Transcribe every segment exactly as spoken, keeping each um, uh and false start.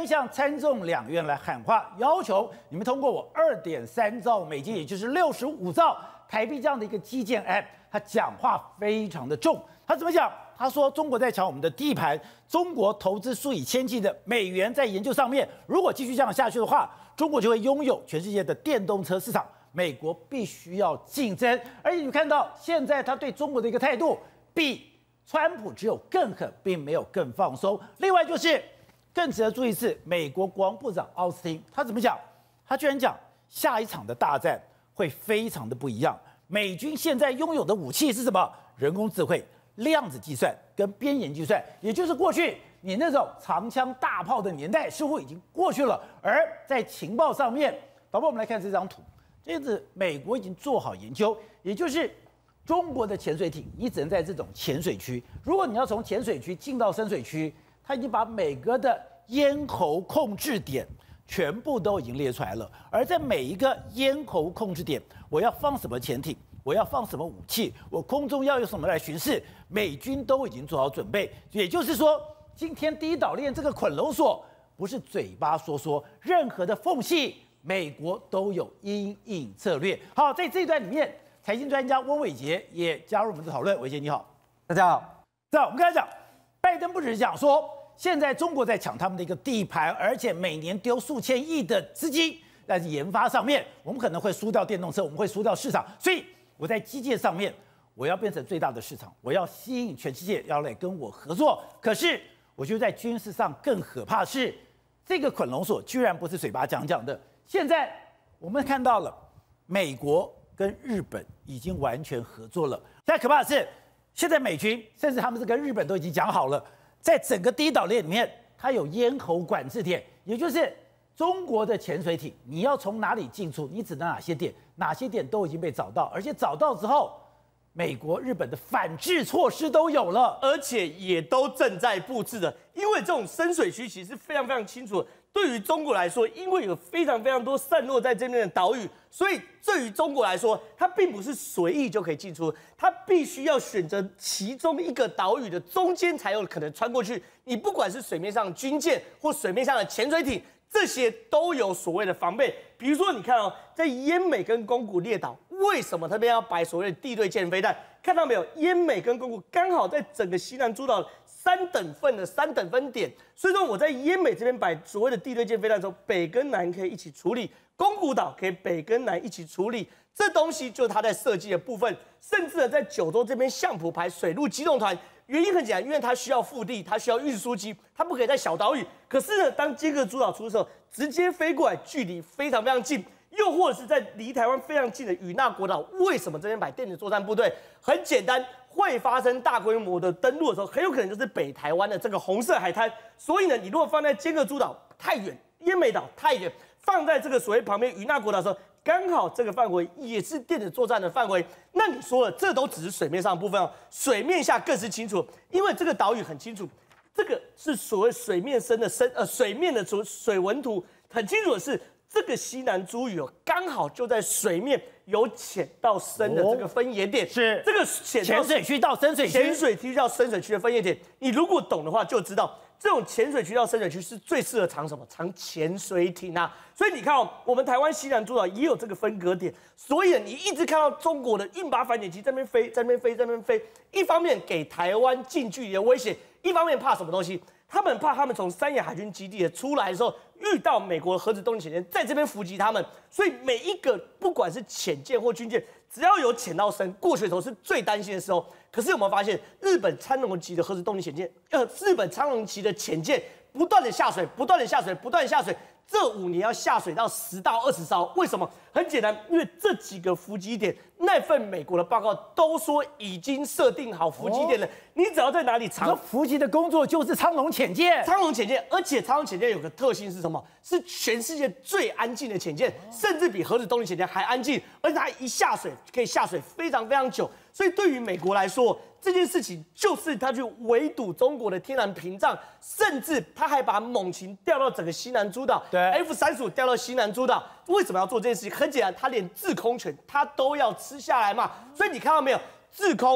向参众两院来喊话，要求你们通过我二点三兆美金，也就是六十五兆台币这样的一个基建案。他讲话非常的重，他怎么讲？他说中国在抢我们的地盘，中国投资数以千计的美元在研究上面，如果继续这样下去的话，中国就会拥有全世界的电动车市场，美国必须要竞争。而且你看到现在他对中国的一个态度，比川普只有更狠，并没有更放松。另外就是更值得注意是，美国国防部长奥斯汀他怎么讲？他居然讲下一场的大战会非常的不一样。美军现在拥有的武器是什么？人工智慧、量子计算跟边缘计算，也就是过去你那种长枪大炮的年代似乎已经过去了。而在情报上面，导播我们来看这张图，这是美国已经做好研究，也就是中国的潜水艇，你只能在这种浅水区。如果你要从浅水区进到深水区，它已经把每个的咽喉控制点全部都已经列出来了。而在每一个咽喉控制点，我要放什么潜艇？我要放什么武器？我空中要用什么来巡视？美军都已经做好准备。也就是说，今天第一岛链这个捆龙锁不是嘴巴说说，任何的缝隙，美国都有因应策略。好，在这一段里面，财经专家温伟杰也加入我们的讨论。伟杰你好， 大家好。 这样我们刚才讲，拜登不只是讲说现在中国在抢他们的一个地盘，而且每年丢数千亿的资金在研发上面，我们可能会输掉电动车，我们会输掉市场，所以我在基建上面，我要变成最大的市场，我要吸引全世界要来跟我合作。可是，我觉得在军事上更可怕是，这个捆龙锁居然不是嘴巴讲讲的。现在我们看到了，美国跟日本已经完全合作了。现在可怕的是，现在美军甚至他们是跟日本都已经讲好了，在整个第一岛链里面，它有咽喉管制点，也就是中国的潜水艇，你要从哪里进出，你只能哪些点。哪些点都已经被找到，而且找到之后，美国、日本的反制措施都有了， 而且也都正在布置了。因为这种深水区其实非常非常清楚，对于中国来说，因为有非常非常多散落在这边的岛屿，所以对于中国来说，它并不是随意就可以进出，它必须要选择其中一个岛屿的中间才有可能穿过去。你不管是水面上的军舰或水面上的潜水艇，这些都有所谓的防备。比如说，你看哦，在奄美跟宫古列岛，为什么他们要摆所谓的地对舰飞弹？看到没有？奄美跟宫古刚好在整个西南诸岛三等份的三等分点，所以说我在奄美这边摆所谓的地对舰飞弹的时候，北跟南可以一起处理，宫古岛可以北跟南一起处理。这东西就是它在设计的部分，甚至呢，在九州这边相扑排水陆机动团。原因很简单，因为它需要腹地，它需要运输机，它不可以在小岛屿。可是呢，当尖阁诸岛出的时候，直接飞过来，距离非常非常近。又或者是在离台湾非常近的与那国岛，为什么这边摆电子作战部队？很简单，会发生大规模的登陆的时候，很有可能就是北台湾的这个红色海滩。所以呢，你如果放在尖阁诸岛太远，奄美岛太远，放在这个所谓旁边与那国岛的时候，刚好这个范围也是电子作战的范围。那你说了，这都只是水面上的部分哦，水面下更是清楚，因为这个岛屿很清楚，这个是所谓水面深的深呃水面的水文图，很清楚的是，这个西南诸屿哦，刚好就在水面有浅到深的这个分野点， 哦、是这个浅潜水区到深水区， 潜水区到深水区的分野点，你如果懂的话，就知道。这种潜水区到深水区是最适合藏什么？藏潜水艇啊！所以你看哦，我们台湾西南诸岛也有这个分隔点，所以你一直看到中国的运靶反潜机在那边飞，在那边飞，在那边飞。一方面给台湾近距离的威胁，一方面怕什么东西？他们怕他们从三亚海军基地出来的时候遇到美国的核子动力潜舰，在这边伏击他们。所以每一个不管是潜舰或军舰，只要有潜到深过去的时候，是最担心的时候。可是有没有发现，日本苍龙级的核子动力潜舰，呃，日本苍龙级的潜舰不断的下水，不断的下水，不断的下水，这五年要下水到十到二十艘。为什么？很简单，因为这几个伏击点，那份美国的报告都说已经设定好伏击点了，哦、你只要在哪里藏， 伏击的工作就是苍龙潜舰。 苍龙潜舰，而且苍龙潜舰有个特性是什么？是全世界最安静的潜舰，甚至比核子动力潜舰还安静，而且它一下水可以下水非常非常久。所以对于美国来说，这件事情就是他去围堵中国的天然屏障，甚至他还把猛禽调到整个西南诸岛，对 ，F 三十五调到西南诸岛。为什么要做这件事情？很简单，他连制空权他都要吃下来嘛。所以你看到没有？制空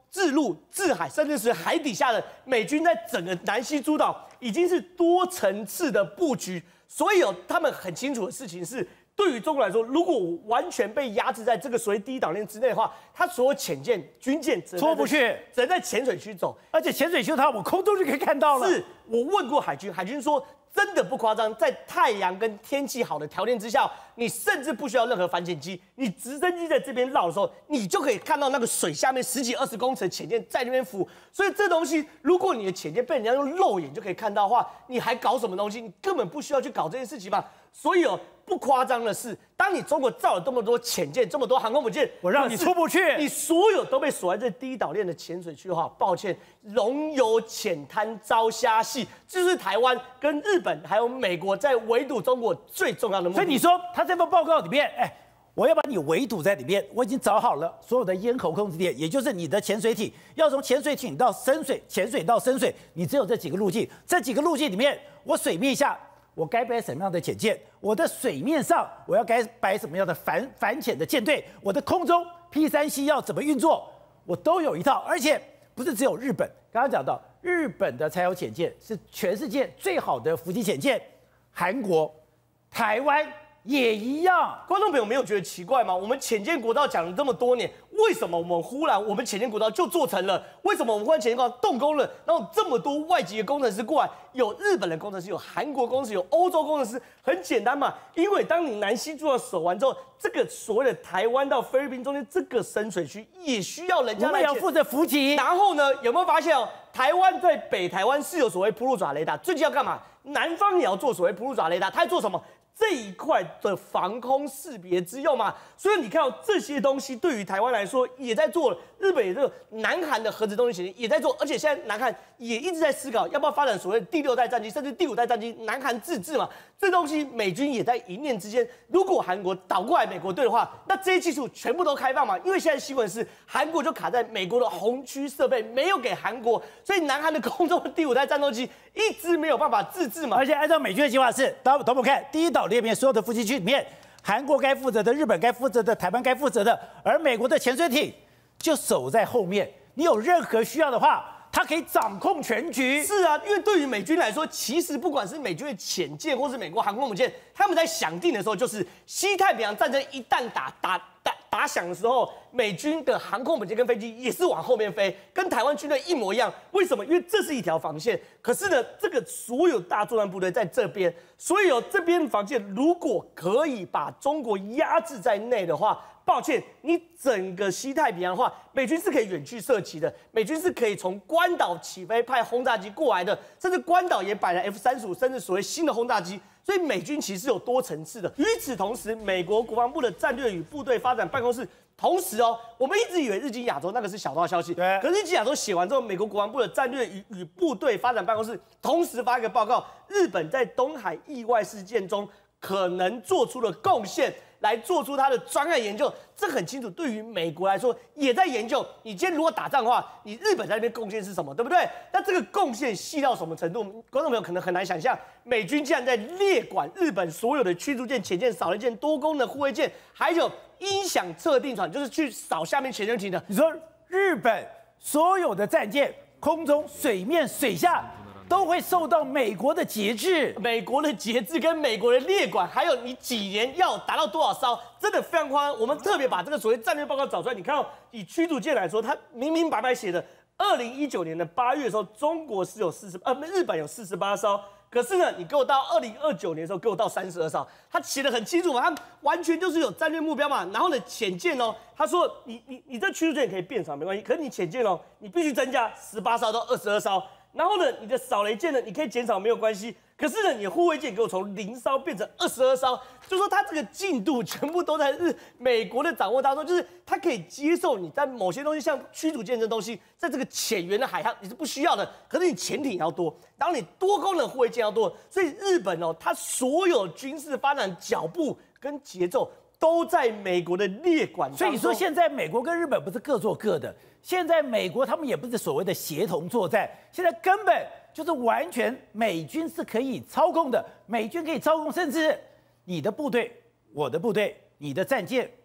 制陆、制海，甚至是海底下的美军在整个南西诸岛已经是多层次的布局，所以哦，他们很清楚的事情是，对于中国来说，如果我完全被压制在这个所谓第一岛链之内的话，它所有潜舰、军舰出不去， 只能在潜水区走， 而且潜水区它我空中就可以看到了。 是我问过海军，海军说。真的不夸张，在太阳跟天气好的条件之下，你甚至不需要任何反潜机，你直升机在这边绕的时候，你就可以看到那个水下面十几二十公尺的潜舰在那边浮。所以这东西，如果你的潜舰被人家用肉眼就可以看到的话，你还搞什么东西？你根本不需要去搞这件事情嘛。所以哦，不夸张的是，当你中国造了这么多潜舰、这么多航空母舰， 我让你出不去， 你所有都被锁在这第一岛链的潜水区的话，抱歉，龙游浅滩招虾戏，这是台湾跟日本还有美国在围堵中国最重要的目的。 所以你说他这份报告里面，哎，我要把你围堵在里面，我已经找好了所有的咽喉控制点，也就是你的潜水艇要从潜水艇到深水，潜水到深水，你只有这几个路径，这几个路径里面，我水面下。我该摆什么样的潜舰？我的水面上我要该摆什么样的反反潜的舰队？我的空中 P 三 C 要怎么运作？我都有一套，而且不是只有日本。刚刚讲到日本的柴油潜舰是全世界最好的伏击潜舰，韩国、台湾也一样。 观众朋友没有觉得奇怪吗？我们潜舰国道讲了这么多年，为什么我们忽然我们潜舰国道就做成了？为什么我们忽然潜舰国道动工了？然后这么多外籍的工程师过来，有日本的工程师，有韩国工程师，有欧洲工程师，很简单嘛。因为当你南西诸岛守完之后，这个所谓的台湾到菲律宾中间这个深水区也需要人家来我们要负责伏击。 然后呢，有没有发现哦？台湾在北台湾是有所谓铺路爪雷达，最近要干嘛？南方也要做所谓铺路爪雷达，它在做什么？这一块的防空识别之用嘛，所以你看到这些东西对于台湾来说也在做，日本也这个南韩的核子动力潜艇也在做，而且现在南韩也一直在思考要不要发展所谓的第六代战机，甚至第五代战机，南韩自制嘛，这东西美军也在一念之间。如果韩国倒过来美国队的话，那这些技术全部都开放嘛，因为现在新闻是韩国就卡在美国的红区设备没有给韩国，所以南韩的空中的第五代战斗机一直没有办法自制嘛， 而且按照美军的计划是，大家同我看第一岛链里面所有的伏击区里面，韩国该负责的、日本该负责的、台湾该负责的，而美国的潜水艇就守在后面。你有任何需要的话，它可以掌控全局。 是啊，因为对于美军来说，其实不管是美军的潜舰或是美国航空母舰，他们在想定的时候，就是西太平洋战争一旦打打打打响的时候，美军的航空母舰跟飞机也是往后面飞，跟台湾军队一模一样。为什么？因为这是一条防线。可是呢，这个所有大作战部队在这边，所以有这边防线如果可以把中国压制在内的话，抱歉，你整个西太平洋的话，美军是可以远距射击的，美军是可以从关岛起飞派轰炸机过来的，甚至关岛也摆了 F 三十五，甚至所谓新的轰炸机。所以美军其实有多层次的。与此同时，美国国防部的战略与部队发展办公室，同时哦，我们一直以为日经亚洲那个是小道消息， 对。 可是日经亚洲写完之后，美国国防部的战略与与部队发展办公室同时发一个报告，日本在东海意外事件中可能做出了贡献。来做出他的专案研究，这很清楚。对于美国来说，也在研究。你今天如果打仗的话，你日本在那边贡献是什么，对不对？那这个贡献细到什么程度？观众朋友可能很难想象，美军竟然在列管日本所有的驱逐舰、潜舰、扫雷舰、多功能护卫舰，还有音响测定船，就是去扫下面潜水艇的。 你说日本所有的战舰，空中、水面、水下。都会受到美国的节制， 美国的节制跟美国的列管，还有你几年要达到多少艘，真的非常夸张。我们特别把这个所谓战略报告找出来，你看到、哦、以驱逐舰来说，它明明白白写的，二零一九年的八月的时候，中国是有四十，呃，日本有四十八艘。可是呢，你给我到二零二九年的时候，给我到三十二艘，他写的很清楚嘛，他完全就是有战略目标嘛。然后呢，潜舰哦，他说你你你这驱逐舰可以变长没关系，可是你潜舰哦，你必须增加十八艘到二十二艘。然后呢，你的扫雷舰呢，你可以减少没有关系。可是呢，你的护卫舰给我从零艘变成二十二艘，就说它这个进度全部都在日美国的掌握当中，就是它可以接受你在某些东西，像驱逐舰这东西，在这个浅源的海洋你是不需要的。可是你潜艇要多，然后你多功能护卫舰要多，所以日本哦，它所有军事发展脚步跟节奏都在美国的列管当中。 所以你说现在美国跟日本不是各做各的。现在美国他们也不是所谓的协同作战，现在根本就是完全美军是可以操控的，美军可以操控，甚至你的部队、我的部队、你的战舰、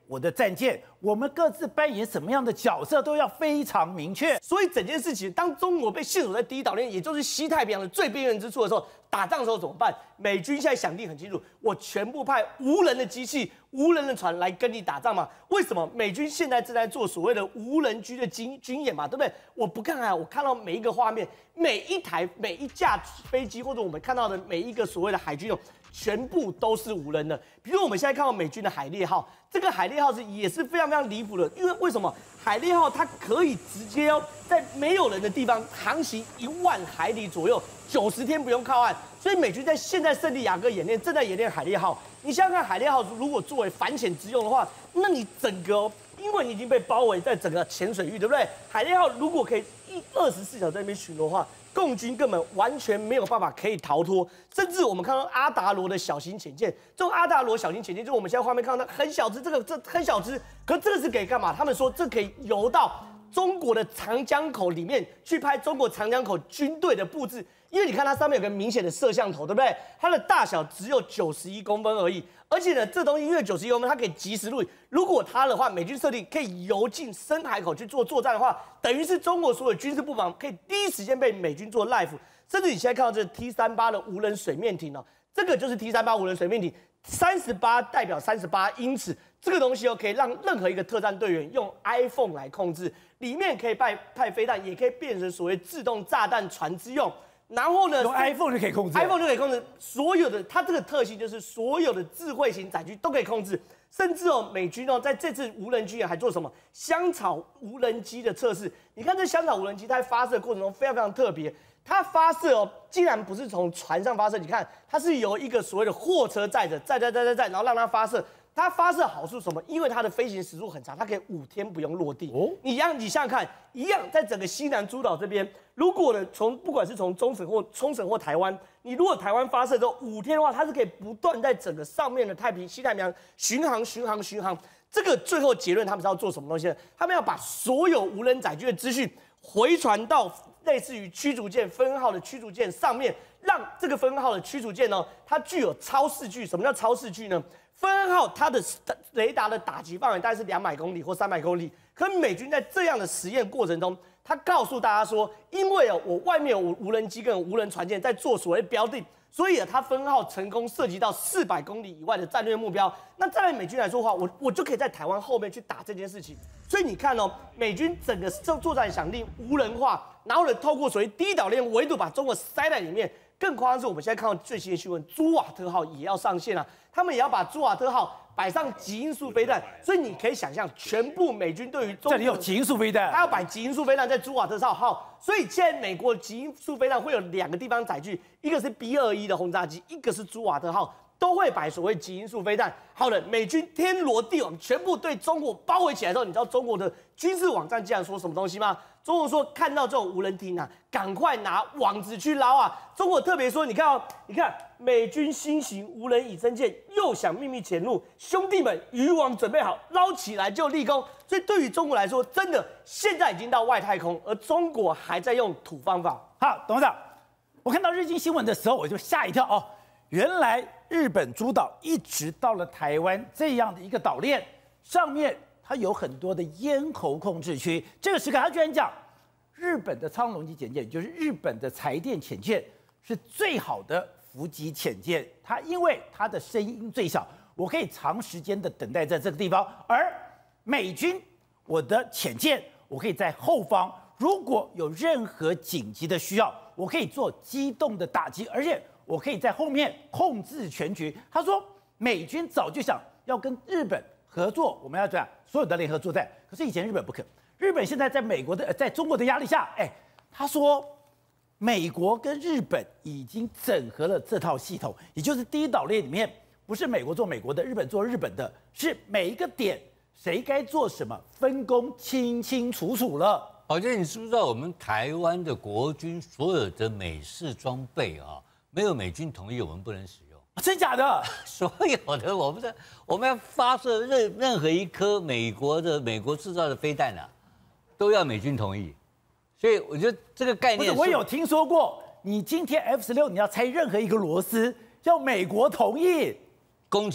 我的战舰，我们各自扮演什么样的角色都要非常明确。 所以整件事情，当中国被陷入在第一岛链，也就是西太平洋的最边缘之处的时候，打仗的时候怎么办？美军现在想定很清楚，我全部派无人的机器、无人的船来跟你打仗嘛？为什么？美军现在正在做所谓的无人机的军军演嘛，对不对？我不看啊，我看到每一个画面，每一台、每一架飞机，或者我们看到的每一个所谓的海军用。全部都是无人的，比如我们现在看到美军的海猎号，这个海猎号是也是非常非常离谱的，因为为什么海猎号它可以直接哦在没有人的地方航行一万海里左右，九十天不用靠岸，所以美军在现在圣地亚哥演练正在演练海猎号。你想想看，海猎号如果作为反潜之用的话，那你整个哦，因为你已经被包围在整个浅水域，对不对？海猎号如果可以一二十四小时在那边巡逻的话，共军根本完全没有办法可以逃脱，甚至我们看到阿达罗的小型潜舰，这种阿达罗小型潜舰，就是我们现在画面看到它很小只，这个这很小只，可这个是可以干嘛？他们说这可以游到中国的长江口里面去拍中国长江口军队的布置，因为你看它上面有个明显的摄像头，对不对？它的大小只有九十一公分而已，而且呢，这东西因为九十一公分，它可以及时录影。如果它的话，美军设定可以游进深海口去做作战的话，等于是中国所有军事布防可以第一时间被美军做 live。甚至你现在看到这 T 三十八的无人水面艇哦，这个就是 T 三十八无人水面艇，三十八代表三十八英尺，这个东西哦可以让任何一个特战队员用 iPhone 来控制，里面可以派派飞弹，也可以变成所谓自动炸弹船之用。然后呢， 用 iPhone 就可以控制 ，iPhone 就可以控制所有的，它这个特性就是所有的智慧型载具都可以控制，甚至哦，美军哦在这次无人军演还做什么香草无人机的测试？你看这香草无人机，它在发射过程中非常非常特别，它发射哦，竟然不是从船上发射，你看它是由一个所谓的货车载着，载载载载载，然后让它发射。它发射好处什么？因为它的飞行时速很长，它可以五天不用落地。哦，你让你想想看，一样在整个西南诸岛这边，如果呢从不管是从冲绳或冲绳或台湾，你如果台湾发射之后五天的话，它是可以不断在整个上面的太平西太平洋巡航、巡航、巡航。这个最后结论，他们是要做什么东西呢？他们要把所有无人载具的资讯回传到类似于驱逐舰分号的驱逐舰上面，让这个分号的驱逐舰呢，它具有超视距。什么叫超视距呢？分号它的雷达的打击范围大概是两百公里或三百公里，可美军在这样的实验过程中，他告诉大家说，因为哦我外面有无人机跟无人船舰在做所谓标定，所以啊它分号成功涉及到四百公里以外的战略目标。那站在美军来说的话，我我就可以在台湾后面去打这件事情。所以你看哦，美军整个作战想定无人化，然后呢透过所谓第一岛链围堵把中国塞在里面。更夸张是我们现在看到最新的新闻，朱瓦特号也要上线了，他们也要把朱瓦特号摆上极音速飞弹，所以你可以想象，全部美军对于中国这里有极音速飞弹， 他要摆极音速飞弹在朱瓦特号，所以现在美国极音速飞弹会有两个地方载具，一个是 B 二一的轰炸机，一个是朱瓦特号。都会摆所谓极音速飞弹。好了，美军天罗地网，全部对中国包围起来之后，你知道中国的军事网站竟然说什么东西吗？中国说看到这种无人艇啊，赶快拿网子去捞啊！中国特别说，你看哦，你看美军新型无人隐身舰又想秘密潜入，兄弟们渔网准备好，捞起来就立功。所以对于中国来说，真的现在已经到外太空，而中国还在用土方法。 好，董事长，我看到日经新闻的时候，我就吓一跳哦，原来日本诸岛一直到了台湾这样的一个岛链上面，它有很多的咽喉控制区。这个时刻，他居然讲，日本的苍龙级潜舰，就是日本的柴电潜舰，是最好的伏击潜舰。它因为它的声音最小，我可以长时间的等待在这个地方。而美军，我的潜舰，我可以在后方，如果有任何紧急的需要，我可以做机动的打击，而且我可以在后面控制全局。他说，美军早就想要跟日本合作，我们要这样所有的联合作战。可是以前日本不肯，日本现在在美国的、呃、在中国的压力下，哎，他说，美国跟日本已经整合了这套系统，也就是第一岛链里面，不是美国做美国的，日本做日本的，是每一个点谁该做什么，分工清清楚楚了。 宝杰，你知不知道我们台湾的国军所有的美式装备啊，没有美军同意，我们不能使用。 啊、真假的？ 所有的我们的我们要发射任任何一颗美国的美国制造的飞弹啊，都要美军同意。所以我觉得这个概念， 不是我有听说过，你今天 F 十六你要拆任何一个螺丝，要美国同意。 攻击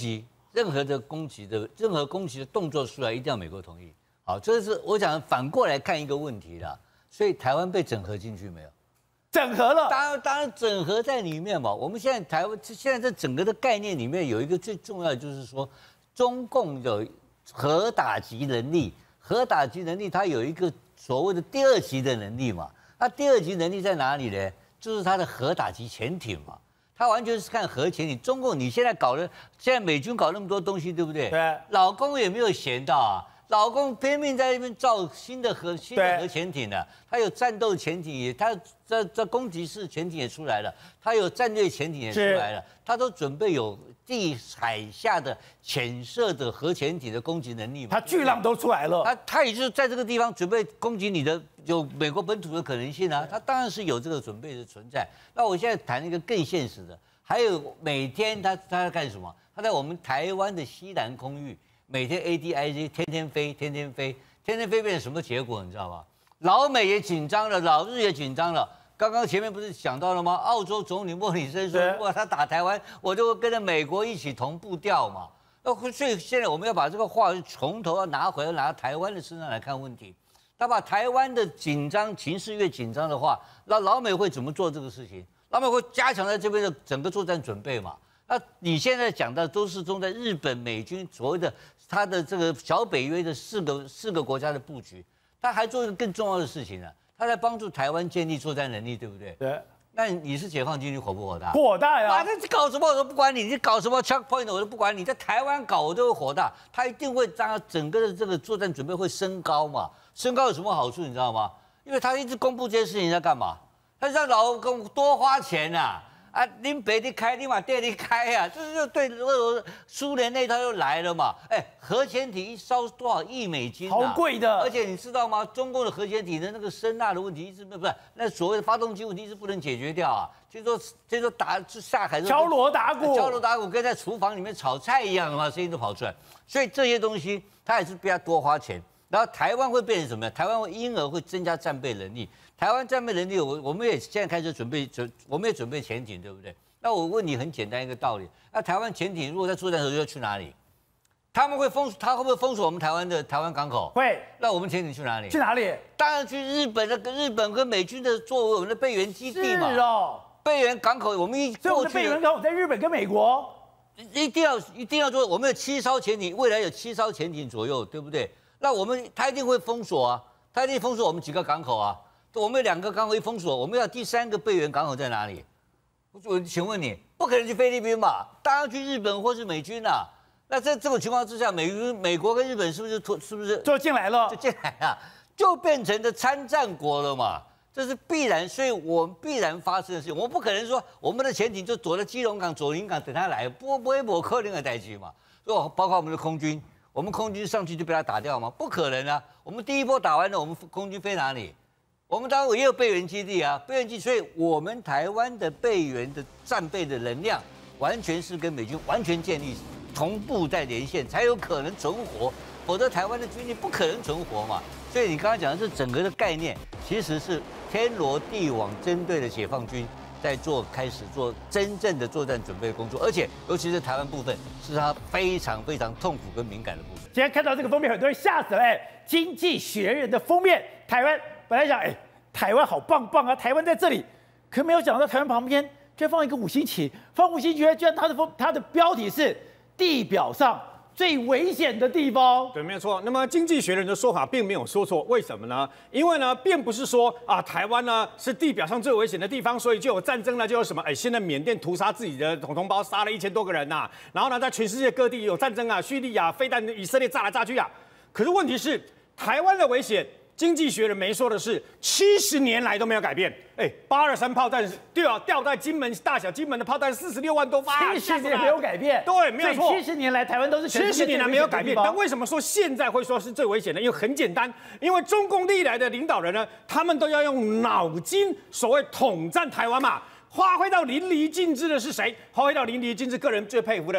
任何的攻击的任何攻击的动作出来，一定要美国同意。好，这是我想反过来看一个问题啦。所以台湾被整合进去没有？ 整合了， 当然当然整合在里面嘛。我们现在台湾现在这整个的概念里面有一个最重要的，就是说中共有核打击能力，核打击能力它有一个所谓的第二级的能力嘛。那第二级能力在哪里呢？就是它的核打击潜艇嘛。它完全是看核潜艇。中共你现在搞的，现在美军搞那么多东西，对不对？ 对。 老公也没有闲到啊。老公拼命在那边造新的核新的核潜艇呢，他有战斗潜艇也，他这这攻击式潜艇也出来了，他有战略潜艇也出来了，他都准备有地海下的潜射的核潜艇的攻击能力嘛。 他巨浪都出来了， 他他也就是在这个地方准备攻击你的有美国本土的可能性啊，他当然是有这个准备的存在。那我现在谈一个更现实的，还有每天他他在干什么？他在我们台湾的西南空域。每天 A D I Z 天天飞，天天飞，天天飞变成什么结果？你知道吗？老美也紧张了，老日也紧张了。刚刚前面不是讲到了吗？澳洲总理莫里森说，如果他打台湾，我就会跟着美国一起同步调嘛。那所以现在我们要把这个话从头要拿回来，拿台湾的身上来看问题。他把台湾的紧张情势越紧张的话，那老美会怎么做这个事情？老美会加强在这边的整个作战准备嘛。那你现在讲的都是中在日本、美军所谓的他的这个小北约的四个四个国家的布局，他还做一个更重要的事情呢、啊，他在帮助台湾建立作战能力，对不对？ 对。 那你是解放军，你火不火大？ 火大呀！ 啊，那搞什么我都不管你，你搞什么 checkpoint 我都不管你，在台湾搞我都会火大，他一定会让整个的这个作战准备会升高嘛。升高有什么好处你知道吗？因为他一直公布这些事情在干嘛？他让老公多花钱啊。啊，林北你开，你把店里开呀、啊，这就对俄罗苏联那套又来了嘛。哎，核潜艇一烧多少亿美金、啊？ 好贵的。 而且你知道吗？中共的核潜艇的那个声呐的问题一直不是那所谓的发动机问题一直不能解决掉啊。听说听说打下海敲锣打鼓， 敲锣打鼓跟在厨房里面炒菜一样的嘛，声音都跑出来。所以这些东西它也是比较多花钱。然后台湾会变成什么样？台湾会因而会增加战备能力。台湾战备能力，我我们也现在开始准备准，我们也准备潜艇，对不对？那我问你很简单一个道理，那台湾潜艇如果在作战的时候要去哪里？他们会封，他会不会封锁我们台湾的台湾港口？ 会。 那我们潜艇去哪里？ 去哪里？ 当然去日本的，日本跟美军的作为我们的备援基地嘛。 是哦。 备援港口，我们一所以我们的备援港口在日本跟美国， 一定要一定要做。我们有七艘潜艇，未来有七艘潜艇左右，对不对？那我们他一定会封锁啊，他一定封锁我们几个港口啊。我们有两个港口一封锁，我们要第三个备援港口在哪里？我请问你，不可能去菲律宾吧？当然去日本或是美军啊。那在这种情况之下，美美国跟日本是不是是不是就进来了？ 就进来了，就变成了参战国了嘛？这是必然，所以我们必然发生的事情。我们不可能说我们的潜艇就躲在基隆港、左营港等他来，不不会抹可能的代机嘛？所以包括我们的空军，我们空军上去就被他打掉吗？不可能啊！我们第一波打完了，我们空军飞哪里？我们当然也有备援基地啊，备援基地，所以我们台湾的备援的战备的能量，完全是跟美军完全建立同步在连线，才有可能存活，否则台湾的军力不可能存活嘛。所以你刚刚讲的这整个的概念，其实是天罗地网针对的解放军在做开始做真正的作战准备工作，而且尤其是台湾部分，是他非常非常痛苦跟敏感的部分。 今天看到这个封面，很多人吓死了。哎，《经济学人》的封面，台湾。本来想，哎，台湾好棒棒啊，台湾在这里，可没有想到台湾旁边居然放一个五星旗，放五星旗，居然它的封它的标题是地表上最危险的地方。 对，没有错。那么《经济学人》的说法并没有说错，为什么呢？因为呢，并不是说啊，台湾呢是地表上最危险的地方，所以就有战争了，就有什么？哎，现在缅甸屠杀自己的同胞，杀了一千多个人呐、啊。然后呢，在全世界各地有战争啊，叙利亚飞弹以色列炸来炸去啊。可是问题是，台湾的危险。经济学人没说的是，七十年来都没有改变。哎，八二三炮弹掉掉在金门大小金门的炮弹四十六万多发， 七十年没有改变。 对，没有错。 七十年来台湾都是七十年来没有改变。但为什么说现在会说是最危险的？因为很简单，因为中共历来的领导人呢，他们都要用脑筋，所谓统战台湾嘛。发挥到淋漓尽致的是谁？发挥到淋漓尽致，个人最佩服的是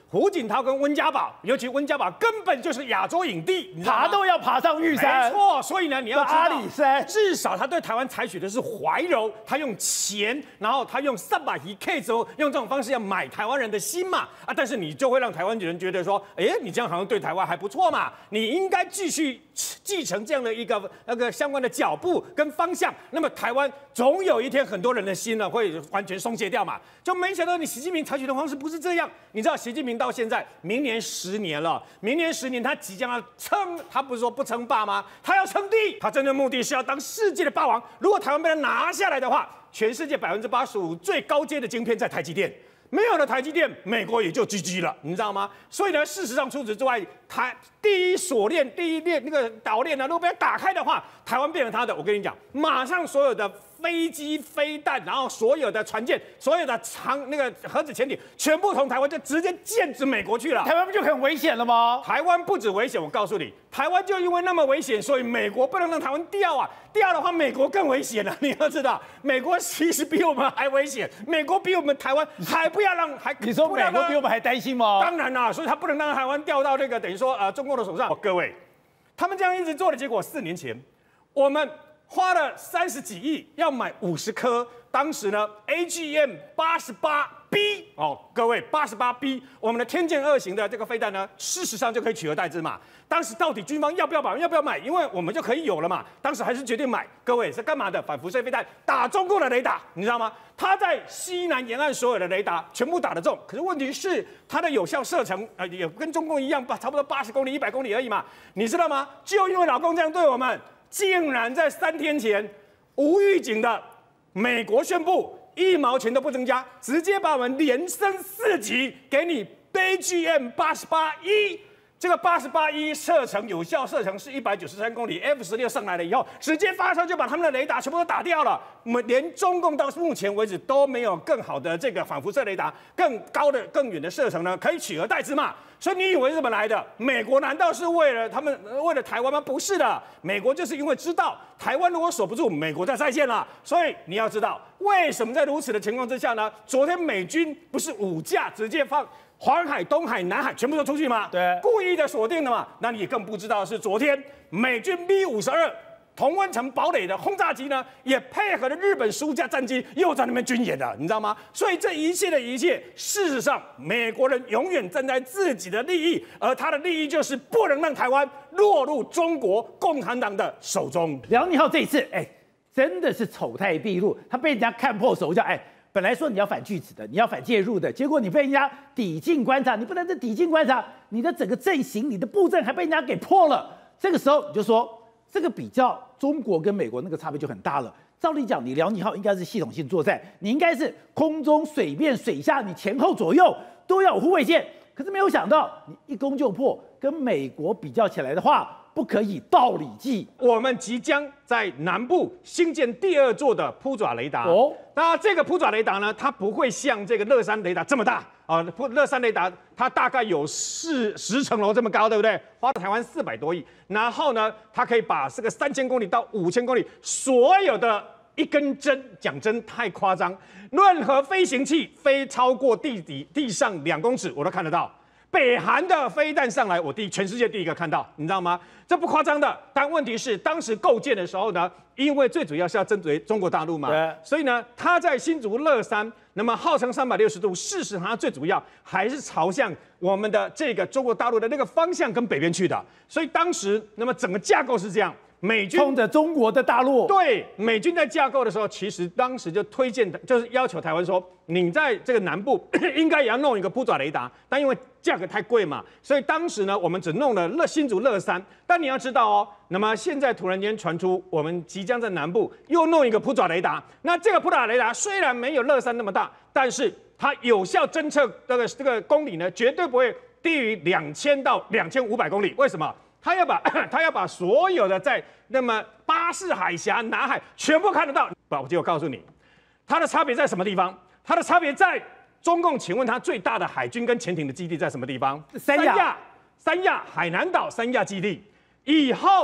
胡锦涛跟温家宝，尤其温家宝根本就是亚洲影帝，你知道吗爬都要爬上玉山， 没错。所以呢，你要知道阿里山， 至少他对台湾采取的是怀柔，他用钱，然后他用三百亿 K 轴，用这种方式要买台湾人的心嘛啊！但是你就会让台湾人觉得说，哎，你这样好像对台湾还不错嘛，你应该继续继承这样的一个那个相关的脚步跟方向，那么台湾总有一天很多人的心呢会完全松懈掉嘛。就没想到你习近平采取的方式不是这样，你知道习近平到现在明年十年了，明年十年他即将要称，他不是说不称霸吗？他要称帝，他真正目的是要当世界的霸王。如果台湾被他拿下来的话，全世界百分之八十五最高阶的晶片在台积电。没有了台积电，美国也就 G G 了，你知道吗？所以呢，事实上除此之外，台第一锁链、第一链那个岛链呢，如果被它打开的话，台湾变成它的，我跟你讲，马上所有的飞机、飞弹，然后所有的船舰、所有的长那个核子潜艇，全部从台湾就直接剑指美国去了。 台湾不就很危险了吗？ 台湾不止危险，我告诉你，台湾就因为那么危险，所以美国不能让台湾掉啊！掉的话，美国更危险了。你要知道，美国其实比我们还危险，美国比我们台湾还不要让还你说美国比我们还担心吗？ 当然啦，所以他不能让台湾掉到这个等于说呃中共的手上。各位，他们这样一直做的结果，四年前我们花了三十几亿要买五十颗，当时呢 A G M 八十八 B 哦，各位八十八 B， 我们的天剑二型的这个飞弹呢，事实上就可以取而代之嘛。当时到底军方要不要买，要不要买？因为我们就可以有了嘛。当时还是决定买。各位是干嘛的？反辐射飞弹打中共的雷达，你知道吗？它在西南沿岸所有的雷达全部打得中，可是问题是它的有效射程呃也跟中共一样吧，差不多八十公里、一百公里而已嘛。你知道吗？就因为老共这样对我们，竟然在三天前无预警的，美国宣布一毛钱都不增加，直接把我们连升四级，给你 A G M 八十八 E。这个八十八一射程有效射程是一百九十三公里 ，F 十六上来了以后，直接发射就把他们的雷达全部都打掉了。我们连中共到目前为止都没有更好的这个反辐射雷达，更高的、更远的射程呢，可以取而代之嘛。所以你以为是怎么来的？美国难道是为了他们为了台湾吗？不是的，美国就是因为知道台湾如果守不住，美国在在线了。所以你要知道，为什么在如此的情况之下呢？昨天美军不是五架直接放黄海、东海、南海全部都出去吗？ 对， 故意的锁定的嘛。那你也更不知道的是，昨天美军 B 五十二同温层堡垒的轰炸机呢，也配合了日本十五架战机，又在那边军演了，你知道吗？所以这一切的一切，事实上，美国人永远站在自己的利益，而他的利益就是不能让台湾落入中国共产党的手中。 梁立浩这一次，哎，真的是丑态毕露，他被人家看破手脚，哎。本来说你要反拒止的，你要反介入的，结果你被人家抵近观察，你不能是抵近观察，你的整个阵型、你的布阵还被人家给破了。这个时候你就说，这个比较中国跟美国那个差别就很大了。照理讲，你辽宁号应该是系统性作战，你应该是空中、水面、水下，你前后左右都要有护卫线。可是没有想到，你一攻就破，跟美国比较起来的话，不可以道理计。 我们即将在南部新建第二座的扑爪雷达。 哦， 那这个扑爪雷达呢，它不会像这个乐山雷达这么大啊。乐山雷达它大概有四十层楼这么高，对不对？花了台湾四百多亿。然后呢，它可以把这个三千公里到五千公里所有的一根针，讲针太夸张，任何飞行器飞超过地底地上两公尺，我都看得到。北韩的飞弹上来，我第全世界第一个看到，你知道吗？这不夸张的。但问题是，当时构建的时候呢，因为最主要是要针对中国大陆嘛，所以呢，它在新竹乐山，那么号称三百六十度，事实它最主要还是朝向我们的这个中国大陆的那个方向跟北边去的。所以当时，那么整个架构是这样。美军冲着中国的大陆， 对，美军在架构的时候，其实当时就推荐，就是要求台湾说，你在这个南部应该也要弄一个扑爪雷达，但因为价格太贵嘛，所以当时呢，我们只弄了乐新竹乐山。但你要知道哦，那么现在突然间传出，我们即将在南部又弄一个扑爪雷达。那这个扑爪雷达虽然没有乐山那么大，但是它有效侦测这个这个公里呢，绝对不会低于两千到两千五百公里。为什么？他要把他要把所有的在那么巴士海峡、南海全部看得到。不，我就告诉你，它的差别在什么地方？它的差别在中共，请问它最大的海军跟潜艇的基地在什么地方？ 三亚、 三亚、海南岛三亚基地。以后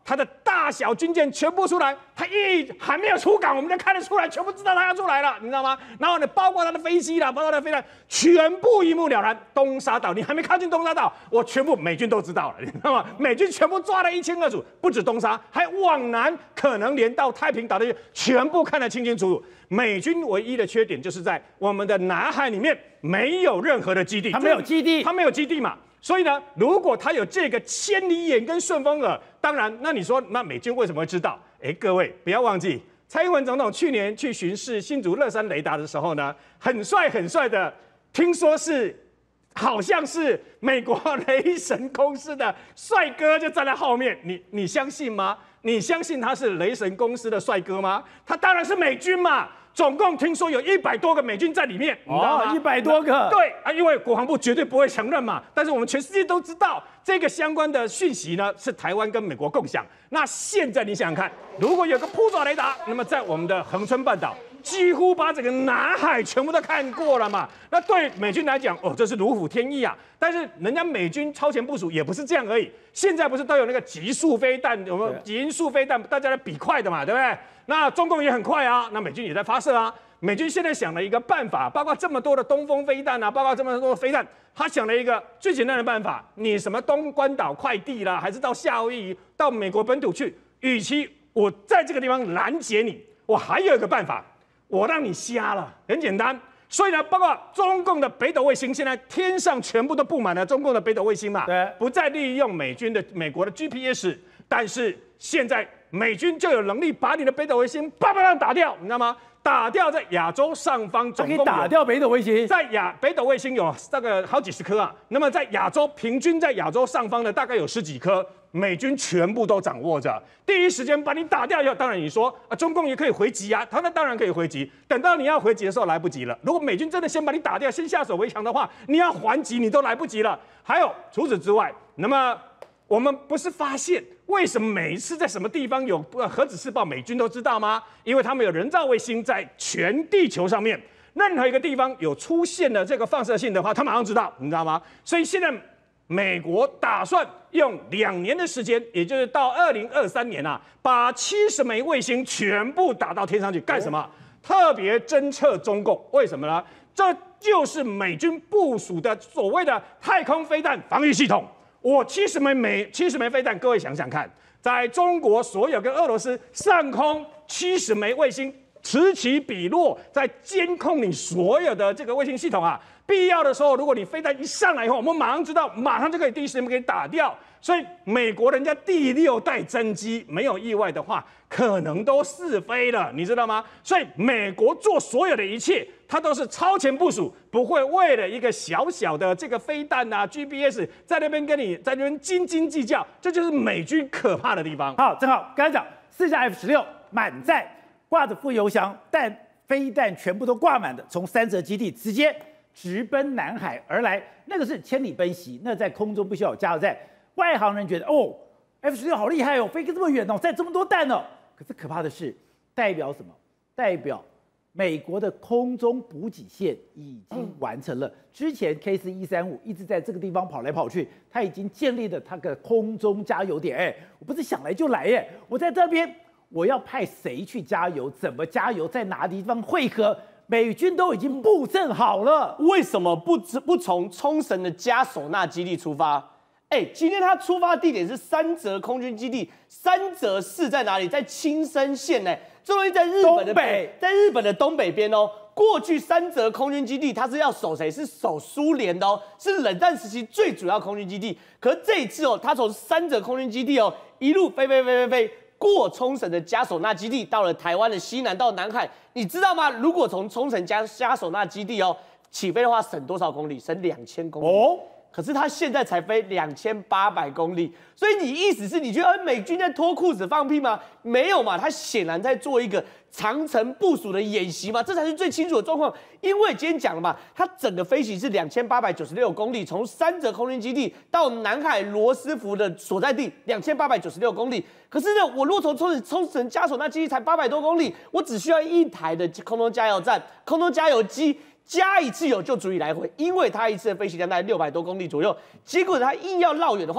它的大小军舰全部出来，它一还没有出港，我们就看得出来，全部知道它要出来了，你知道吗？然后呢，包括它的飞机啦，包括它的飞弹，全部一目了然。东沙岛，你还没靠近东沙岛，我全部美军都知道了，你知道吗？美军全部抓得一清二楚，不止东沙，还往南，可能连到太平岛的全部看得清清楚楚。美军唯一的缺点就是在我们的南海里面没有任何的基地， 它没有基地， 它没有基地嘛。所以呢，如果他有这个千里眼跟顺风耳，当然，那你说那美军为什么会知道？哎，各位不要忘记，蔡英文总统去年去巡视新竹乐山雷达的时候呢，很帅很帅的，听说是好像是美国雷神公司的帅哥就站在后面，你你相信吗？你相信他是雷神公司的帅哥吗？他当然是美军嘛。总共听说有一百多个美军在里面，你知道吗？ 一百多个， 对啊，因为国防部绝对不会承认嘛。但是我们全世界都知道，这个相关的讯息呢是台湾跟美国共享。那现在你想想看，如果有个扑爪雷达，那么在我们的恒春半岛，几乎把整个南海全部都看过了嘛。那对美军来讲，哦，这是如虎添翼啊。但是人家美军超前部署也不是这样而已。现在不是都有那个极速飞弹，有没有极速飞弹？大家在比快的嘛，对不对？那中共也很快啊，那美军也在发射啊。美军现在想了一个办法，包括这么多的东风飞弹啊，包括这么多的飞弹，他想了一个最简单的办法：你什么东关岛快递啦，还是到夏威夷、到美国本土去，与其我在这个地方拦截你，我还有一个办法，我让你瞎了，很简单。所以呢，包括中共的北斗卫星，现在天上全部都布满了中共的北斗卫星嘛， 对， 不再利用美军的美国的 G P S， 但是现在美军就有能力把你的北斗卫星叭叭叭打掉，你知道吗？打掉在亚洲上方总共可以打掉北斗卫星， 在亚北斗卫星有大概好几十颗啊，那么在亚洲平均在亚洲上方的大概有十几颗。美军全部都掌握着，第一时间把你打掉以后，当然你说啊，中共也可以回击啊，他那当然可以回击。等到你要回击的时候来不及了。如果美军真的先把你打掉，先下手为强的话，你要还击你都来不及了。还有除此之外，那么我们不是发现为什么每一次在什么地方有核子试爆，美军都知道吗？因为他们有人造卫星在全地球上面，任何一个地方有出现了这个放射性的话，他马上知道，你知道吗？所以现在。美国打算用两年的时间，也就是到二零二三年啊，把七十枚卫星全部打到天上去，干什么？特别侦测中共，为什么呢？这就是美军部署的所谓的太空飞弹防御系统。我七十枚美七十枚飞弹，各位想想看，在中国所有跟俄罗斯上空七十枚卫星此起彼落，在监控你所有的这个卫星系统啊。必要的时候，如果你飞弹一上来以后，我们马上知道，马上就可以第一时间给你打掉。所以美国人家第六代真机没有意外的话，可能都试飞了，你知道吗？所以美国做所有的一切，它都是超前部署，不会为了一个小小的这个飞弹啊 G P S 在那边跟你在那边斤斤计较，这就是美军可怕的地方。 好，正好刚才讲四架 F 十六满载，挂着副油箱，但飞弹全部都挂满的，从三泽基地直接。直奔南海而来，那个是千里奔袭，那在空中必须要有加油站。外行人觉得哦 ，F 十六好厉害哦，飞个这么远哦，载这么多弹哦。可是可怕的是，代表什么？代表美国的空中补给线已经完成了。之前 K 四一三五一直在这个地方跑来跑去，它已经建立了它的空中加油点。哎，我不是想来就来耶，我在这边，我要派谁去加油？怎么加油？在哪地方汇合？美军都已经布阵好了， 为什么不不从冲绳的加手纳基地出发？哎，今天他出发地点是三泽空军基地，三泽市在哪里？在青森县呢。这东西在日本的北，在日本的东北边哦。过去三泽空军基地它是要守谁？是守苏联的哦，是冷战时期最主要空军基地。可是这一次哦，他从三泽空军基地哦一路飞飞飞飞飞。过冲绳的加手纳基地，到了台湾的西南到南海，你知道吗？如果从冲绳加加手纳基地哦起飞的话，省多少公里？省两千公里哦。可是他现在才飞两千八百公里，所以你意思是你觉得美军在脱裤子放屁吗？没有嘛，他显然在做一个长程部署的演习嘛，这才是最清楚的状况。因为今天讲了嘛，它整个飞行是两千八百九十六公里，从三泽空军基地到南海罗斯福的所在地两千八百九十六公里。可是呢，我如果从冲冲绳加手纳基地才八百多公里，我只需要一台的空中加油站、空中加油机。加一次油就足以来回，因为它一次的飞行量大概六百多公里左右。结果它硬要绕远的话，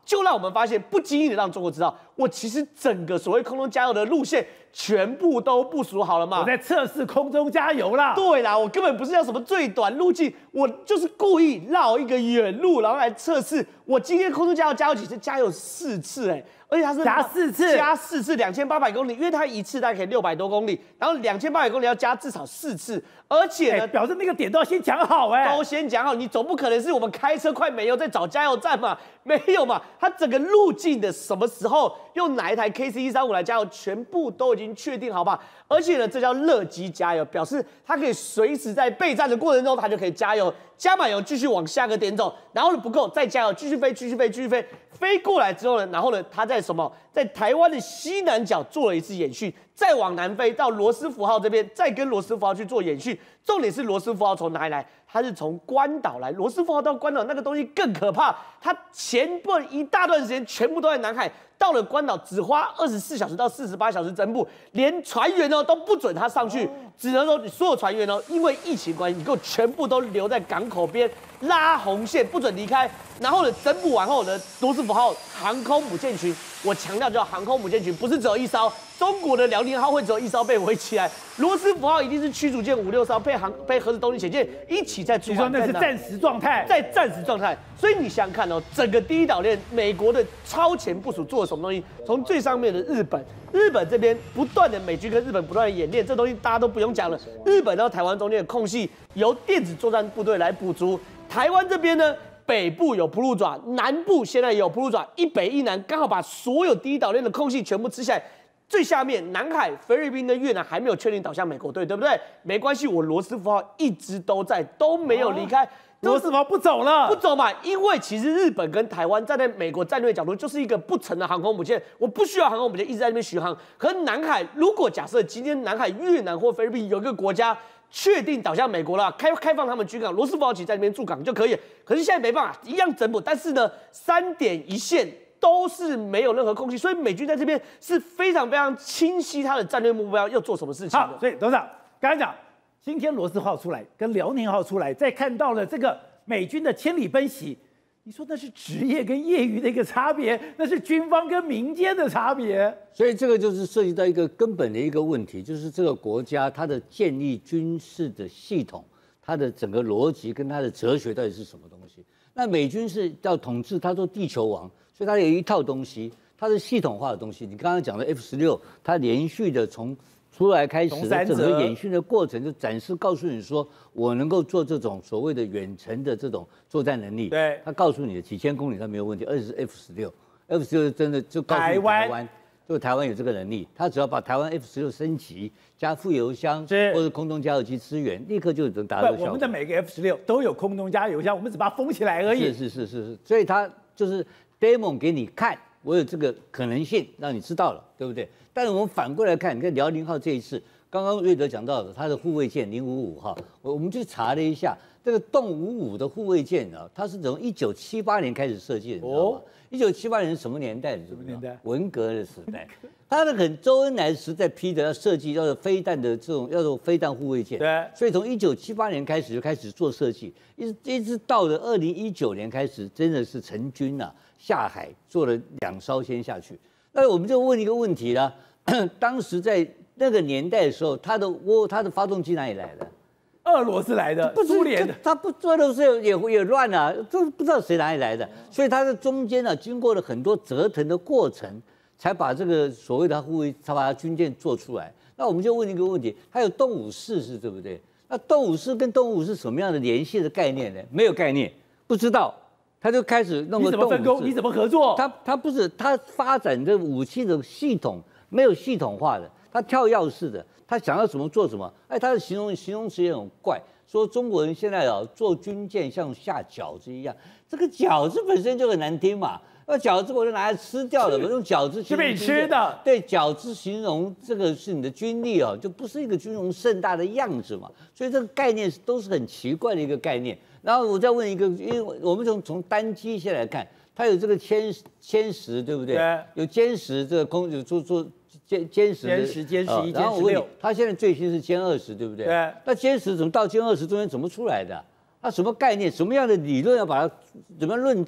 就让我们发现，不经意的让中国知道，我其实整个所谓空中加油的路线全部都部署好了嘛。 我在测试空中加油啦。 对啦，我根本不是要什么最短路径，我就是故意绕一个远路，然后来测试。我今天空中加油加油几次？加油四次、欸，哎。而且它是加四次， 加四次两千八百公里，因为它一次大概可以六百多公里，然后两千八百公里要加至少四次，而且呢， 欸、表示那个点都要先讲好哎、欸， 都先讲好，你总不可能是我们开车快没油再找加油站嘛？没有嘛？它整个路径的什么时候用哪一台 K C 一三五来加油，全部都已经确定好吧？而且呢，这叫热机加油，表示它可以随时在备战的过程中，它就可以加油，加满油继续往下个点走，然后呢不够再加油，继续飞，继续飞，继续飞。飞过来之后呢，然后呢，他在什么，在台湾的西南角做了一次演训，再往南飞到罗斯福号这边，再跟罗斯福号去做演训。重点是罗斯福号从哪里来？它是从关岛来。罗斯福号到关岛那个东西更可怕，它前段一大段时间全部都在南海，到了关岛只花二十四小时到四十八小时整补，连船员哦都不准他上去，只能说所有船员哦，因为疫情关系，你给我全部都留在港口边拉红线，不准离开。然后呢，整补完后呢，罗斯福号航空母舰群，我强调叫航空母舰群，不是只有一艘。中国的辽宁号会只有一艘被围起来，罗斯福号一定是驱逐舰五六艘配航配核子动力潜舰一起在出。 你说那是暂时状态， 在暂时状态。所以你想想看哦，整个第一岛链，美国的超前部署做了什么东西？从最上面的日本，日本这边不断的美军跟日本不断的演练，这东西大家都不用讲了。日本到台湾中间的空隙由电子作战部队来补足，台湾这边呢？北部有普鲁爪，南部现在也有普鲁爪，一北一南，刚好把所有第一岛链的空隙全部吃下来。最下面，南海、菲律宾跟越南还没有确定导向美国队，对不对？没关系，我罗斯福号一直都在，都没有离开。 罗斯福号不走了， 不走嘛？因为其实日本跟台湾站在美国战略角度，就是一个不成的航空母舰，我不需要航空母舰一直在那边巡航。可是南海，如果假设今天南海、越南或菲律宾有一个国家确定导向美国了，开开放他们军港，罗斯福号其实在那边驻港就可以。可是现在没办法，一样整补，但是呢，三点一线都是没有任何空隙，所以美军在这边是非常非常清晰他的战略目标要做什么事情的。 好，所以董事长刚才讲，今天罗斯号出来，跟辽宁号出来，再看到了这个美军的千里奔袭。你说那是职业跟业余的一个差别，那是军方跟民间的差别。 所以这个就是涉及到一个根本的一个问题，就是这个国家它的建立军事的系统，它的整个逻辑跟它的哲学到底是什么东西？那美军是要统治，他做地球王，所以它有一套东西，它是系统化的东西。你刚刚讲的 F 十六，它连续的从出来开始的整个演训的过程，就展示告诉你说，我能够做这种所谓的远程的这种作战能力。 对， 他告诉你的几千公里它没有问题，而且是 F 十六，F 十六真的就告诉你台湾，就台湾有这个能力，他只要把台湾 F 十六升级，加副油箱或者空中加油机支援，立刻就能达到效果。 我们的每个 F 十六都有空中加油箱，我们只把它封起来而已。 是是是是是，所以他就是 demo 给你看，我有这个可能性，让你知道了，对不对？但是我们反过来看，你看辽宁号这一次，刚刚瑞德讲到的，它的护卫舰零五五号，我我们去查了一下，这个动五五的护卫舰啊，它是从一九七八年开始设计的，你知道吗？一九七八年是什么年代？什么年代？ 文革的时代。它的很周恩来时代批的要设计要做飞弹的这种要做飞弹护卫舰， 对， 所以从一九七八年开始就开始做设计，一直一直到了二零一九年开始，真的是成军啊，下海做了两艘先下去。那我们就问一个问题了。当时在那个年代的时候，它的涡它的发动机哪里来的？ 俄罗斯来的，苏联的， 它不俄罗斯也也乱啊，这不知道谁哪里来的。所以它在中间呢、啊，经过了很多折腾的过程，才把这个所谓的护卫，才把它军舰做出来。那我们就问一个问题：还有动五式是对不对？那动五式跟动五是什么样的联系的概念呢？没有概念，不知道。他就开始弄个动五式。 你怎么分工？你怎么合作？ 他他不是他发展这武器的系统。没有系统化的，他跳跃式的，他想要怎么做什么。哎，他的形容形容词也很怪，说中国人现在啊做军舰像下饺子一样，这个饺子本身就很难听嘛，那饺子我就拿来吃掉了，我用饺子是被吃的。 对，饺子形容这个是你的军力啊，就不是一个军容盛大的样子嘛，所以这个概念都是很奇怪的一个概念。然后我再问一个，因为我们从从单机线来看，它有这个歼歼十，对不对？ 对， 有歼十这个空有做做。歼歼十、 歼十、歼十一、 歼十六，它现在最新是歼二十，对不对？ 对。 那歼十怎么到歼二十中间怎么出来的？它什么概念？什么样的理论要把它怎么样论证？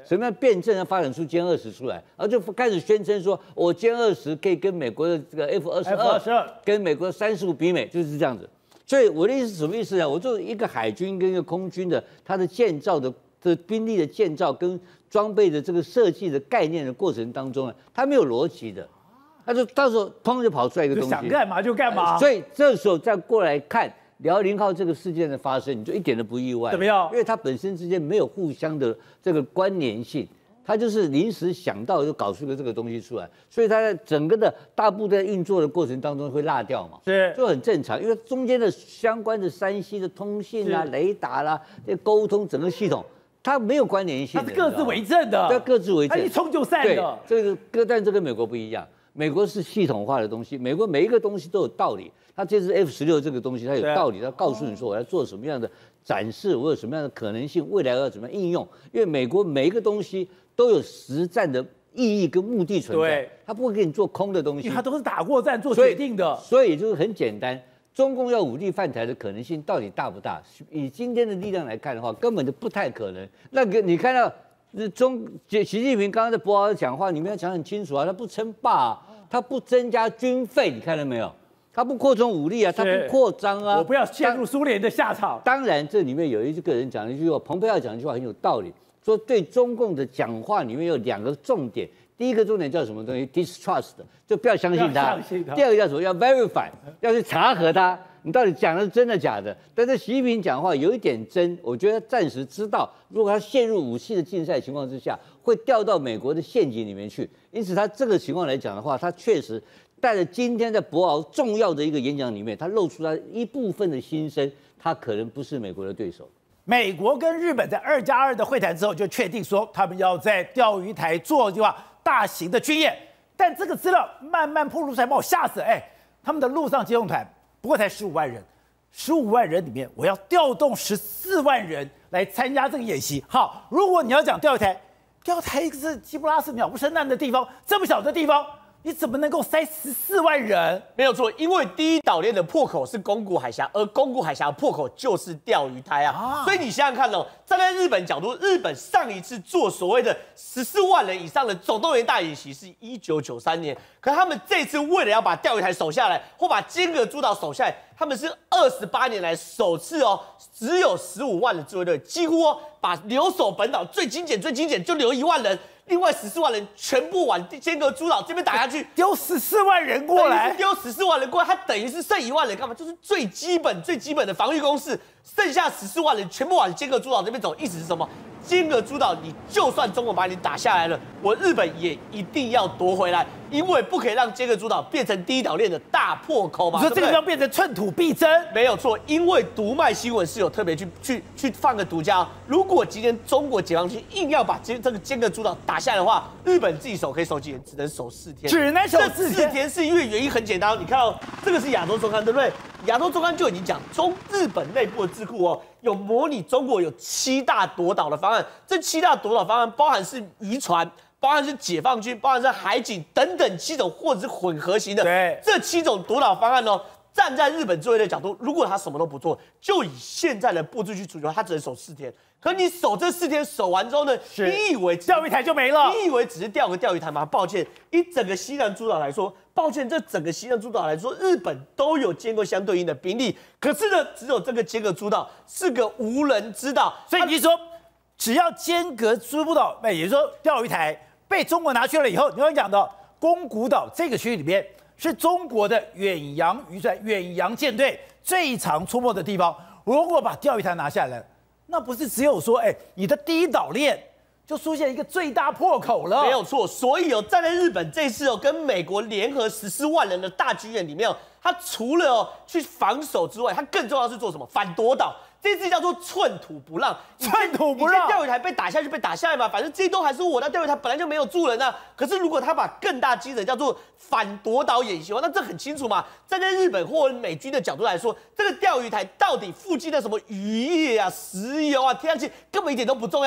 什么样辩证要发展出歼二十出来，然后就开始宣称说，我歼二十可以跟美国的这个 F 二十二、跟美国三十五比美，就是这样子。所以我的意思是什么意思呢？我作为一个海军跟一个空军的，它的建造的的兵力的建造跟装备的这个设计的概念的过程当中呢，它没有逻辑的，它就到时候砰就跑出来一个东西， 想干嘛就干嘛。 所以这时候再过来看辽宁号这个事件的发生，你就一点都不意外。 怎么样？ 因为它本身之间没有互相的这个关联性。他就是临时想到就搞出个这个东西出来，所以他在整个的大部队运作的过程当中会落掉嘛， 是， 就很正常，因为中间的相关的山西的通信啊、雷达啦、这沟通整个系统，它没有关联性的， 它是各自为政的， 对，各自为政， 它一冲就散的。 这个跟但这跟美国不一样，美国是系统化的东西，美国每一个东西都有道理。它这次 F 十六这个东西，它有道理，它告诉你说我要做什么样的展示，我有什么样的可能性，未来要怎么样应用，因为美国每一个东西都有实战的意义跟目的存在，他不会给你做空的东西， 因为他都是打过战做决定的， 所以就是很简单，中共要武力犯台的可能性到底大不大？以今天的力量来看的话，根本就不太可能。那个你看到中习近平刚刚在博鳌讲话，你们要讲很清楚啊，他不称霸啊，他不增加军费，你看到没有？他不扩充武力啊，他不扩张啊， 我不要陷入苏联的下场。 当然，这里面有一个人讲了一句话，蓬佩奥讲一句话很有道理。说对中共的讲话里面有两个重点，第一个重点叫什么东西 ？distrust， 就不要相信他。第二个叫什么？要 verify， 要去查核他，你到底讲的是真的假的？但是习近平讲话有一点真，我觉得暂时知道，如果他陷入武器的竞赛情况之下，会掉到美国的陷阱里面去。因此，他这个情况来讲的话，他确实带着今天在博鳌重要的一个演讲里面，他露出他一部分的心声，他可能不是美国的对手。 美国跟日本在二加二的会谈之后，就确定说他们要在钓鱼台做计划大型的军演，但这个资料慢慢曝露出来，把我吓死了。哎，他们的陆上接应团不过才十五万人，十五万人里面我要调动十四万人来参加这个演习。好，如果你要讲钓鱼台，钓鱼台是基布拉斯鸟不生蛋的地方，这么小的地方，你怎么能够塞十四万人？ 没有错，因为第一岛链的破口是宫古海峡，而宫古海峡的破口就是钓鱼台啊。啊所以你想想看哦，站在日本角度，日本上一次做所谓的十四万人以上的总动员大演习是一九九三年，可他们这次为了要把钓鱼台守下来，或把尖阁诸岛守下来，他们是二十八年来首次哦，只有十五万的自卫队，几乎哦把留守本岛最精简、最精简就留一万人。另外十四万人全部往尖阁诸岛这边打下去， 丢十四万人过来， 丢十四万人过来，他等于是剩一万人干嘛？就是最基本、最基本的防御工事，剩下十四万人全部往尖阁诸岛这边走，意思是什么？尖阁诸岛，你就算中国把你打下来了，我日本也一定要夺回来，因为不可以让尖阁诸岛变成第一岛链的大破口嘛。 你说这个要变成寸土必争？ 没有错，因为读卖新闻是有特别去去去放个独家、哦。如果今天中国解放军硬要把这这个尖阁诸岛打下来的话，日本自己守可以守几天？只能守四天。 只能守四天。 四天是因为原因很简单，你看到这个是亚洲周刊，对不对？亚洲周刊就已经讲中日本内部的智库哦，有模拟中国有七大夺岛的方案。这七大夺岛方案包含是渔船，包含是解放军，包含是海警等等七种或者是混合型的。 对， 这七种夺岛方案呢，站在日本自卫队的角度，如果他什么都不做，就以现在的布置去处理，他只能守四天。可你守这四天，守完之后呢，你以为钓鱼台就没了？ 你以为只是钓个钓鱼台吗？抱歉，以整个西南诸岛来说，抱歉，这整个西南诸岛来说，日本都有经过相对应的兵力，可是呢，只有这个尖阁诸岛是个无人之岛。 所以你说，只要尖阁诸岛，哎，也就是说钓鱼台被中国拿去了以后，你刚讲到宫古岛这个区域里面是中国的远洋渔船、远洋舰队最常出没的地方。如果把钓鱼台拿下来，那不是只有说，哎，你的第一岛链就出现一个最大破口了？ 没有错，所以哦，站在日本这次哦，跟美国联合十四万人的大军演里面哦，他除了哦去防守之外，他更重要是做什么？反夺岛。这次叫做寸土不让， 寸土不让。 钓鱼台被打下去，被打下来嘛，反正这些都还是我的。钓鱼台本来就没有住人啊。可是如果他把更大机能叫做反夺岛演习，那这很清楚嘛。站在日本或美军的角度来说，这个钓鱼台到底附近的什么渔业啊、石油啊、天然气根本一点都不重要。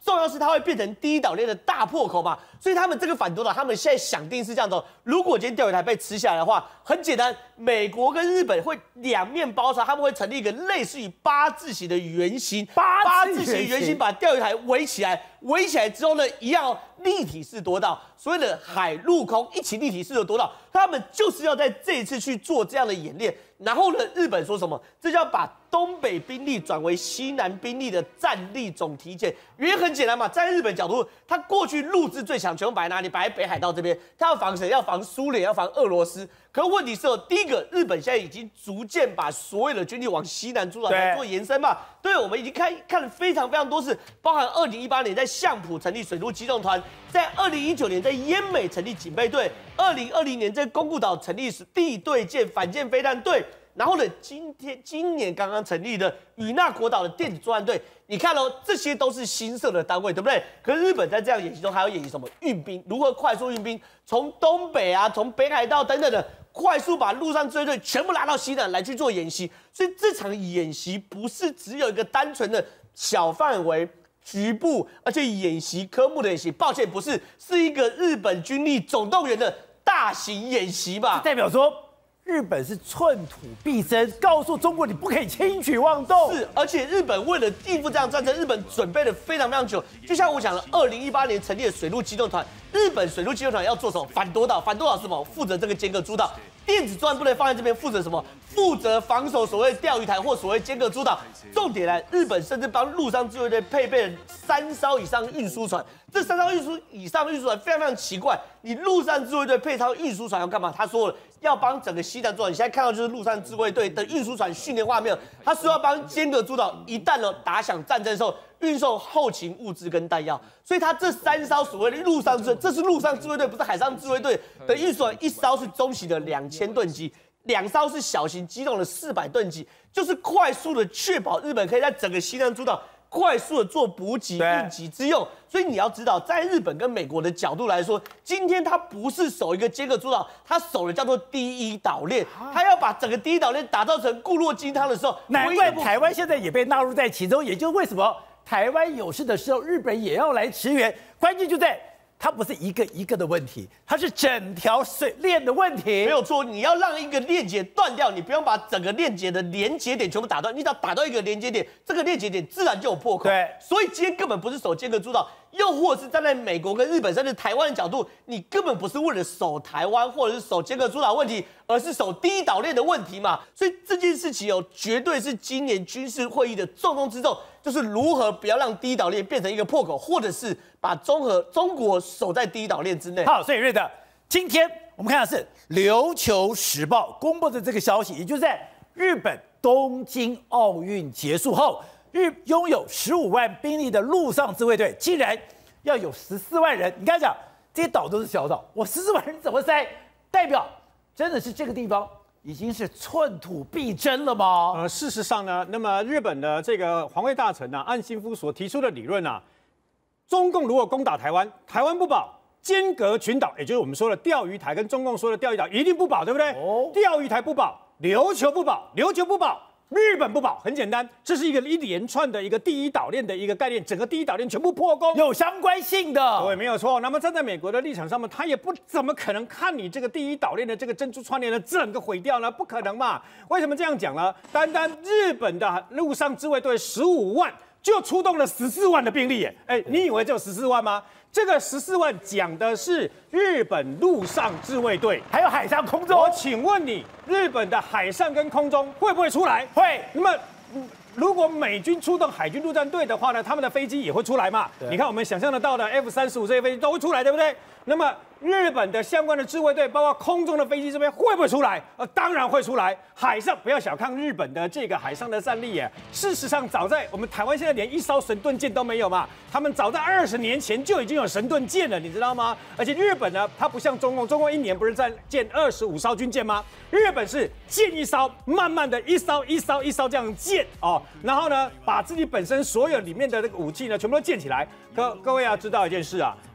重要是它会变成第一岛链的大破口嘛。所以他们这个反夺岛，他们现在想定是这样子、哦：如果今天钓鱼台被吃下来的话，很简单，美国跟日本会两面包抄，他们会成立一个类似于八字形的圆形， 八字形圆形把钓鱼台围起来，围起来之后呢，一样立体式夺岛，所谓的海陆空一起立体式的夺岛，他们就是要在这一次去做这样的演练。然后呢，日本说什么？这叫把东北兵力转为西南兵力的战力总体检。原因很简单嘛，在日本角度，他过去陆自最强全部摆在哪里？摆在北海道这边，他要防谁？要防苏联，要防俄罗斯。可问题是哦，第一个，日本现在已经逐渐把所有的军力往西南诸岛来做延伸嘛。对，我们已经看看了非常非常多次，包含二零一八年在相浦成立水陆机动团，在二零一九年在奄美成立警备队，二零二零年在宫古岛成立地对舰反舰飞弹队。然后呢，今天今年刚刚成立的与那国岛的电子作战队，你看哦，这些都是新设的单位，对不对？可是日本在这样演习中还要演习什么？运兵，如何快速运兵，从东北啊，从北海道等等的，快速把陆上自卫队全部拉到西南来去做演习。所以这场演习不是只有一个单纯的小范围、局部，而且演习科目的演习，抱歉，不是，是一个日本军力总动员的大型演习吧？ 代表说，日本是寸土必争，告诉中国你不可以轻举妄动。 是，而且日本为了应付这样战争，日本准备了非常非常久。就像我讲的，二零一八年成立的水陆机动团，日本水陆机动团要做什么？反夺岛，反夺岛是什么？负责这个尖阁诸岛。电子作战部队放在这边，负责什么？负责防守所谓钓鱼台或所谓尖阁诸岛。重点来，日本甚至帮陆上自卫队配备了三艘以上运输船。这三艘运输以上运输船非常非常奇怪，你陆上自卫队配套运输船要干嘛？他说了，要帮整个西南诸岛。你现在看到就是陆上自卫队的运输船训练画面，他说要帮尖阁诸岛一旦呢打响战争的时候，运送后勤物资跟弹药。所以他这三艘所谓的陆上自，这是陆上自卫队，不是海上自卫队的运输船，一艘是中型的两千吨级，两艘是小型机动的四百吨级，就是快速的确保日本可以在整个西南诸岛快速的做补给、应急之用。所以你要知道，在日本跟美国的角度来说，今天他不是守一个尖阁诸岛，他守的叫做第一岛链，他要把整个第一岛链打造成固若金汤的时候， 难怪台湾现在也被纳入在其中，也就是为什么台湾有事的时候，日本也要来驰援。关键就在它不是一个一个的问题，它是整条水链的问题。 没有错，你要让一个链接断掉，你不用把整个链接的连接点全部打断，你只要打断一个连接点，这个链接点自然就有破口。 对， 所以今天根本不是守尖阁诸岛，又或者是站在美国跟日本甚至台湾的角度，你根本不是为了守台湾或者是守尖阁诸岛问题，而是守第一岛链的问题嘛。所以这件事情哦，绝对是今年军事会议的重中之重，就是如何不要让第一岛链变成一个破口，或者是把中和中国守在第一岛链之内。 好，所以瑞德，今天我们看的是《琉球时报》公布的这个消息，也就是在日本东京奥运结束后，日拥有十五万兵力的陆上自卫队，竟然要有十四万人。你刚才讲这些岛都是小岛，我十四万人怎么塞？代表真的是这个地方已经是寸土必争了吗？ 呃，事实上呢，那么日本的这个防卫大臣呢、啊，岸信夫所提出的理论啊，中共如果攻打台湾，台湾不保，尖阁群岛，也就是我们说的钓鱼台，跟中共说的钓鱼岛一定不保，对不对？哦，钓鱼台不保，琉球不保，琉球不保，日本不保，很简单，这是一个一连串的一个第一岛链的一个概念，整个第一岛链全部破功， 有相关性的。 对，没有错。那么站在美国的立场上面，他也不怎么可能看你这个第一岛链的这个珍珠串联的整个毁掉呢？不可能嘛？为什么这样讲呢？单单日本的陆上自卫队十五万就出动了十四万的兵力耶！哎，你以为只有十四万吗？这个十四万讲的是日本陆上自卫队， 还有海上空中。 我请问你，日本的海上跟空中会不会出来？ 会。 那么，如果美军出动海军陆战队的话呢，他们的飞机也会出来嘛？你看我们想象得到的 F 三十五这些飞机都会出来，对不对？那么日本的相关的自卫队，包括空中的飞机这边会不会出来？呃，当然会出来。海上不要小看日本的这个海上的战力耶。事实上，早在我们台湾现在连一艘神盾舰都没有嘛，他们早在二十年前就已经有神盾舰了，你知道吗？而且日本呢，它不像中共，中共一年不是在建二十五艘军舰吗？日本是建一艘，慢慢的一艘一艘一艘这样建哦，然后呢，把自己本身所有里面的这个武器呢，全部都建起来。各各位要知道一件事啊。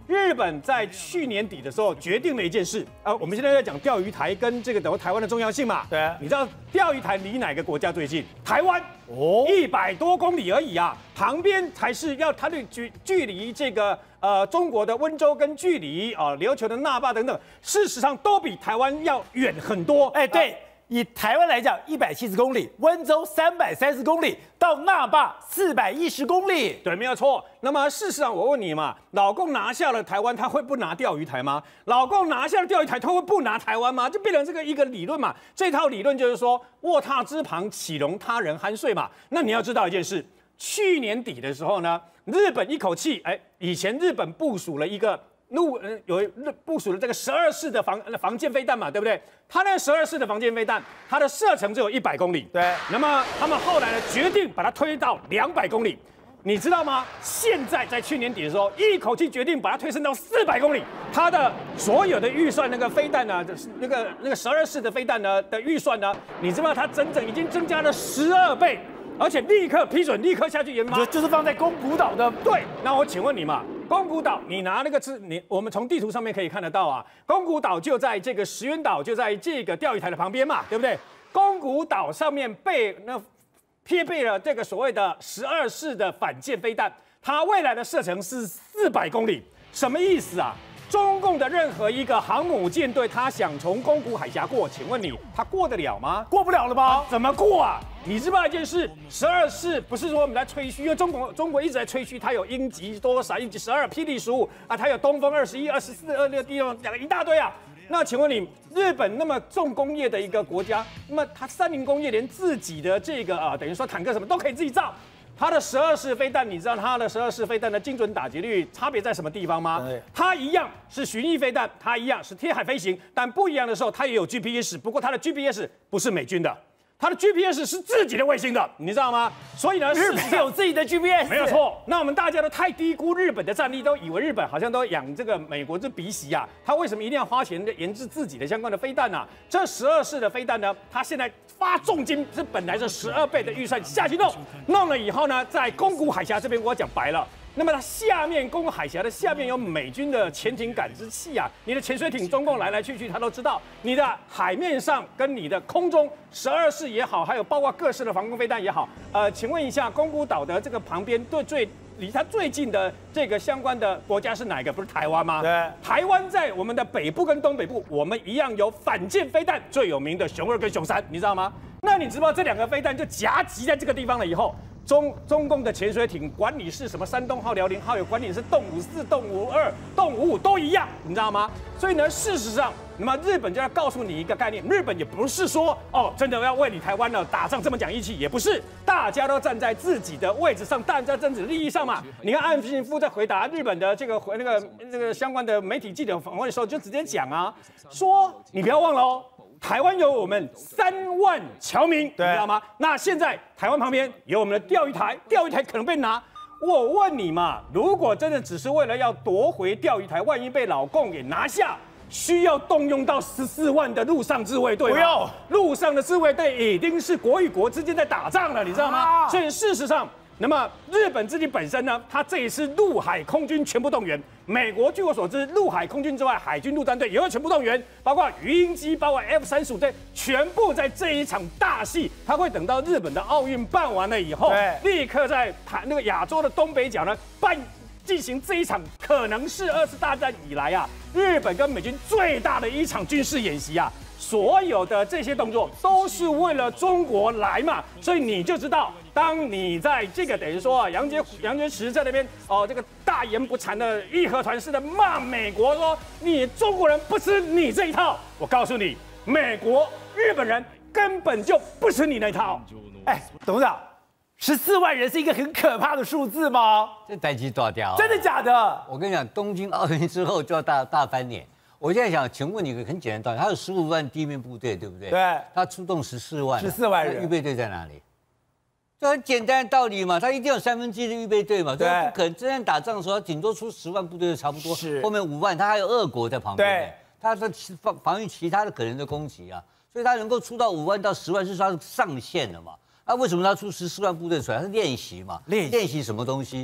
日本在去年底的时候决定了一件事，呃，我们现在在讲钓鱼台跟这个等于台湾的重要性嘛。 对， 你知道钓鱼台离哪个国家最近？台湾哦，一百多公里而已啊，旁边才是要它的距距离这个呃中国的温州跟距离啊琉球的那霸等等，事实上都比台湾要远很多。 哎，对。以台湾来讲，一百七十公里，温州三百三十公里，到那霸四百一十公里， 对，没有错。那么事实上，我问你嘛，老共拿下了台湾，他会不拿钓鱼台吗？老共拿下了钓鱼台，他会不拿台湾吗？就变成这个一个理论嘛。这套理论就是说，卧榻之旁岂容他人酣睡嘛。那你要知道一件事，去年底的时候呢，日本一口气，哎，以前日本部署了一个。陆呃有部署了这个十二式的防防舰飞弹嘛，对不对？它那十二式的防舰飞弹，它的射程只有一百公里。 对。 那么他们后来呢，决定把它推到两百公里。你知道吗？现在在去年底的时候，一口气决定把它推升到四百公里。它的所有的预算，那个飞弹呢，那个那个十二式的飞弹呢的预算呢，你知道它整整已经增加了十二倍，而且立刻批准，立刻下去研发。 就就是放在宫古岛的。 对。那我请问你嘛？宫古岛，你拿那个字，你我们从地图上面可以看得到啊。宫古岛就在这个石垣岛，就在这个钓鱼台的旁边嘛，对不对？宫古岛上面被那贴备了这个所谓的十二式的反舰飞弹，它未来的射程是四百公里，什么意思啊？中共的任何一个航母舰队，他想从宫古海峡过，请问你他过得了吗？ 过不了了吧？ 怎么过啊？你知不知道一件事？十二式不是说我们在吹嘘，因为中国中国一直在吹嘘，它有鹰击多少，鹰击十二，霹雳十五啊，它有东风二十一、二十四、二六、第六两个一大堆啊。那请问你，日本那么重工业的一个国家，那么它三菱工业连自己的这个啊，等于说坦克什么都可以自己造。它的十二式飞弹，你知道它的十二式飞弹的精准打击率差别在什么地方吗？它一样是巡弋飞弹，它一样是贴海飞行，但不一样的时候，它也有 G P S， 不过它的 G P S 不是美军的。它的 G P S 是自己的卫星的，你知道吗？所以呢， 日本有自己的 G P S， 没有错。那我们大家都太低估日本的战力，都以为日本好像都养这个美国这鼻息啊，他为什么一定要花钱研制自己的相关的飞弹呢、啊？这十二式的飞弹呢，它现在发重金，是本来是十二倍的预算下去弄，弄了以后呢，在宫古海峡这边，我讲白了。那么它下面宫古海峡的下面有美军的潜艇感知器啊，你的潜水艇中共来来去去，它都知道。你的海面上跟你的空中十二式也好，还有包括各式的防空飞弹也好，呃，请问一下，宫古岛的这个旁边对最离它最近的这个相关的国家是哪一个？不是台湾吗？ 对， 台湾在我们的北部跟东北部，我们一样有反舰飞弹，最有名的熊二跟熊三，你知道吗？那你知不知道这两个飞弹就夹击在这个地方了以后？中中共的潜水艇，管你是什么山东号、辽宁号，有管你是动五四、动五二、动五五都一样，你知道吗？所以呢，事实上，那么日本就要告诉你一个概念，日本也不是说哦，真的要为你台湾呢打仗这么讲义气，也不是，大家都站在自己的位置上，大家政治利益上嘛。你看岸信夫在回答日本的这个回那个这个相关的媒体记者访问的时候，就直接讲啊，说你不要忘了哦。台湾有我们三万侨民，你知道吗？那现在台湾旁边有我们的钓鱼台，钓鱼台可能被拿。我问你嘛，如果真的只是为了要夺回钓鱼台，万一被老共给拿下，需要动用到十四万的陆上自卫队吗？ 不用， 陆上的自卫队已经是国与国之间在打仗了，你知道吗？啊、所以事实上。那么日本自己本身呢，它这一次陆海空军全部动员。美国据我所知，陆海空军之外，海军陆战队也会全部动员，包括鱼鹰机，包括 F 三十五队，全部在这一场大戏，它会等到日本的奥运办完了以后，立刻在台那个亚洲的东北角呢办进行这一场，可能是二次大战以来啊，日本跟美军最大的一场军事演习啊。所有的这些动作都是为了中国来嘛，所以你就知道，当你在这个等于说啊，杨洁杨洁篪在那边哦，这个大言不惭的义和团式的骂美国说你中国人不吃你这一套，我告诉你，美国日本人根本就不吃你那套。 哎，董事长，十四万人是一个很可怕的数字吗？ 这台机多掉， 真的假的？ 我跟你讲，东京奥运之后就要大大翻脸。我现在想，请问你一个很简单的道理，他有十五万地面部队，对不对？ 对。 他出动十四万， 十四万人， 预备队在哪里？这很简单的道理嘛，他一定有三分之一的预备队嘛，对，不可能真正打仗的时候，顶多出十万部队就差不多， 是。 后面五万，他还有俄国在旁边， 对， 他在防防御其他的可能的攻击啊，所以他能够出到五万到十万是他的上限了嘛。那、啊、为什么他出十四万部队出来？他是练习嘛，练练习什么东西？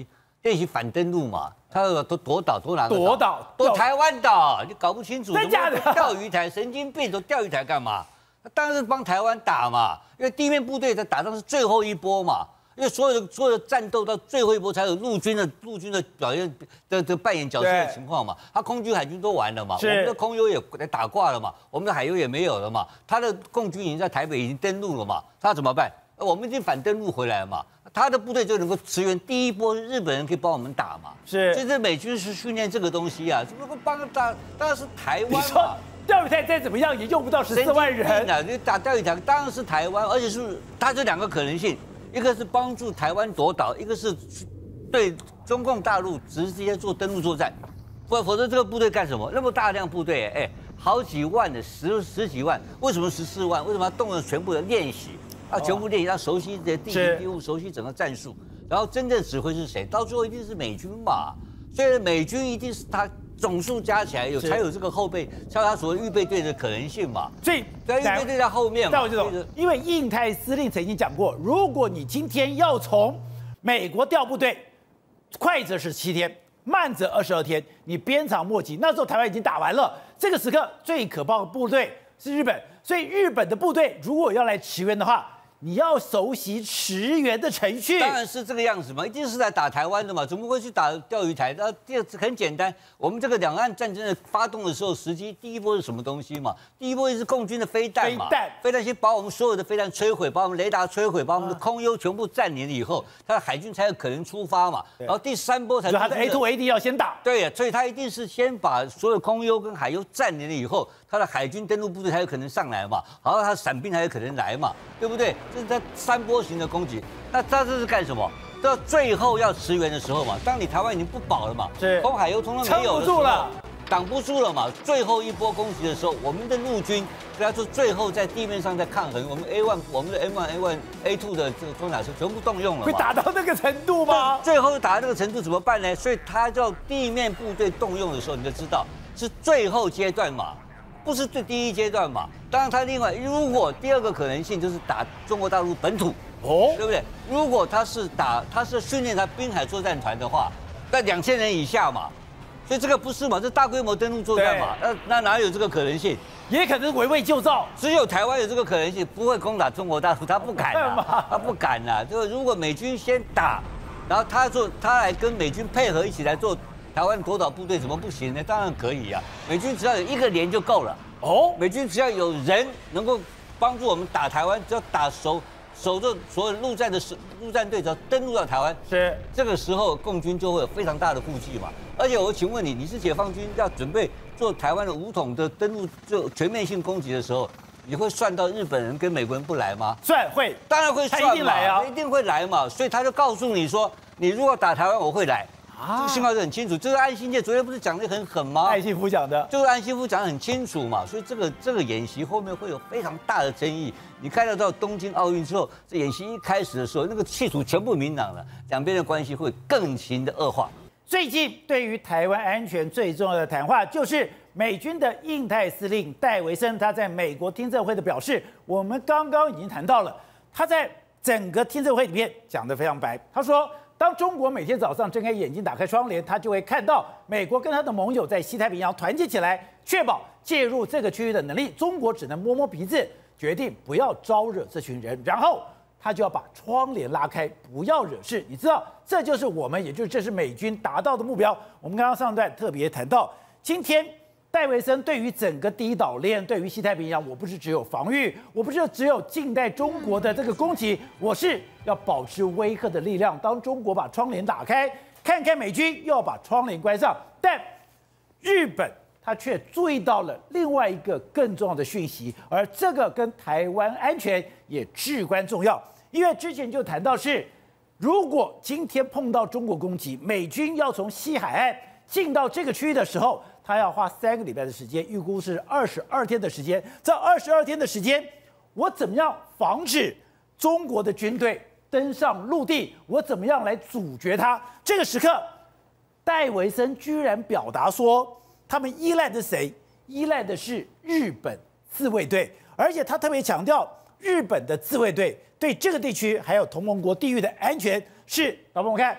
练习反登陆嘛，他都夺岛夺哪个岛？ 夺岛夺台湾岛，你搞不清楚？ 真假的？ 钓鱼台，神经病，都钓鱼台干嘛？他当然是帮台湾打嘛，因为地面部队在打仗是最后一波嘛，因为所有的所有的战斗到最后一波才有陆军的陆军的表现的的扮演角色的情况嘛。他空军海军都完了嘛，我们的空优也打挂了嘛，我们的海优也没有了嘛，他的共军已经在台北已经登陆了嘛，他怎么办？我们已经反登陆回来了嘛。他的部队就能够驰援第一波，日本人可以帮我们打嘛？ 是， 所以这美军是训练这个东西啊，这个帮打当然是台湾嘛。 钓鱼台再怎么样也用不到十四万人啊！你打钓鱼台当然是台湾，而且是它这两个可能性，一个是帮助台湾夺岛，一个是对中共大陆直接做登陆作战。否否则这个部队干什么？那么大量部队，哎，好几万的十十几万，为什么十四万？为什么要动用全部的练习？要全部练习，要熟悉这些地形地物，熟悉整个战术。然后真正指挥是谁？到最后一定是美军嘛。所以美军一定是他总数加起来有才有这个后备，才有他所谓预备队的可能性嘛。 所以对，预备队在后面嘛。 但我这种，因为印太司令曾经讲过，如果你今天要从美国调部队，快则是七天，慢则二十二天，你鞭长莫及。那时候台湾已经打完了，这个时刻最可怕的部队是日本，所以日本的部队如果要来驰援的话，你要熟悉驰援的程序， 当然是这个样子嘛，一定是来打台湾的嘛，怎么会去打钓鱼台？那第二很简单，我们这个两岸战争的发动的时候，时机第一波是什么东西嘛？第一波是共军的飞弹嘛， 飞弹， 飞弹先把我们所有的飞弹摧毁，把我们雷达摧毁，把我们的空优全部占领了以后，他的海军才有可能出发嘛。然后第三波才是他的 A 二 A D 要先打， 对呀，所以他一定是先把所有空优跟海优占领了以后，他的海军登陆部队才有可能上来嘛，然后他的伞兵才有可能来嘛，对不对？这是他三波型的攻击。那他这是干什么？到最后要驰援的时候嘛，当你台湾已经不保了嘛， 是空海优通通没有撑不住了， 挡不住了嘛。最后一波攻击的时候，我们的陆军跟他说最后在地面上在抗衡，我们 A 一，我们的 M 一 A 一 A 二 的这个装甲车全部动用了嘛。 会打到那个程度吗？ 最后打到那个程度怎么办呢？所以他叫地面部队动用的时候，你就知道是最后阶段嘛。不是最第一阶段嘛？当然，他另外如果第二个可能性就是打中国大陆本土，哦，对不对？如果他是打他是训练他滨海作战团的话，在两千人以下嘛，所以这个不是嘛？这大规模登陆作战嘛？那那哪有这个可能性？ 也可能是围魏救赵， 只有台湾有这个可能性，不会攻打中国大陆，他不敢啊，他不敢啊。就如果美军先打，然后他做他来跟美军配合一起来做。台湾夺岛部队怎么不行呢？当然可以啊！美军只要有一个连就够了。哦，美军只要有人能够帮助我们打台湾，只要打守守住所有陆战的陆战队，只要登陆到台湾， 是这个时候共军就会有非常大的顾忌嘛。而且我请问你，你是解放军要准备做台湾的武统的登陆就全面性攻击的时候，你会算到日本人跟美国人不来吗？ 算会， 当然会算嘛， 他一定来啊， 一定会来嘛。所以他就告诉你说，你如果打台湾，我会来。啊，这个信号是很清楚，这是安信介昨天不是讲得很狠吗？ 艾信夫讲的， 就是安信夫讲得很清楚嘛，所以这个这个演习后面会有非常大的争议。你看得到东京奥运之后，这演习一开始的时候，那个气数全部明朗了，两边的关系会更形的恶化。 最近对于台湾安全最重要的谈话，就是美军的印太司令戴维森他在美国听证会的表示，我们刚刚已经谈到了，他在整个听证会里面讲得非常白，他说。当中国每天早上睁开眼睛打开窗帘，他就会看到美国跟他的盟友在西太平洋团结起来，确保介入这个区域的能力。中国只能摸摸鼻子，决定不要招惹这群人，然后他就要把窗帘拉开，不要惹事。你知道，这就是我们，也就是这是美军达到的目标。我们刚刚上段特别谈到，今天戴维森对于整个第一岛链，对于西太平洋，我不是只有防御，我不是只有近代中国的这个攻击，我是要保持威吓的力量。当中国把窗帘打开，看看美军又要把窗帘关上，但日本他却注意到了另外一个更重要的讯息，而这个跟台湾安全也至关重要。因为之前就谈到是，如果今天碰到中国攻击，美军要从西海岸进到这个区域的时候，他要花三个礼拜的时间，预估是二十二天的时间。这二十二天的时间，我怎么样防止中国的军队登上陆地？我怎么样来阻绝它？这个时刻，戴维森居然表达说，他们依赖的谁？依赖的是日本自卫队，而且他特别强调，日本的自卫队对这个地区还有同盟国地域的安全是，老婆我看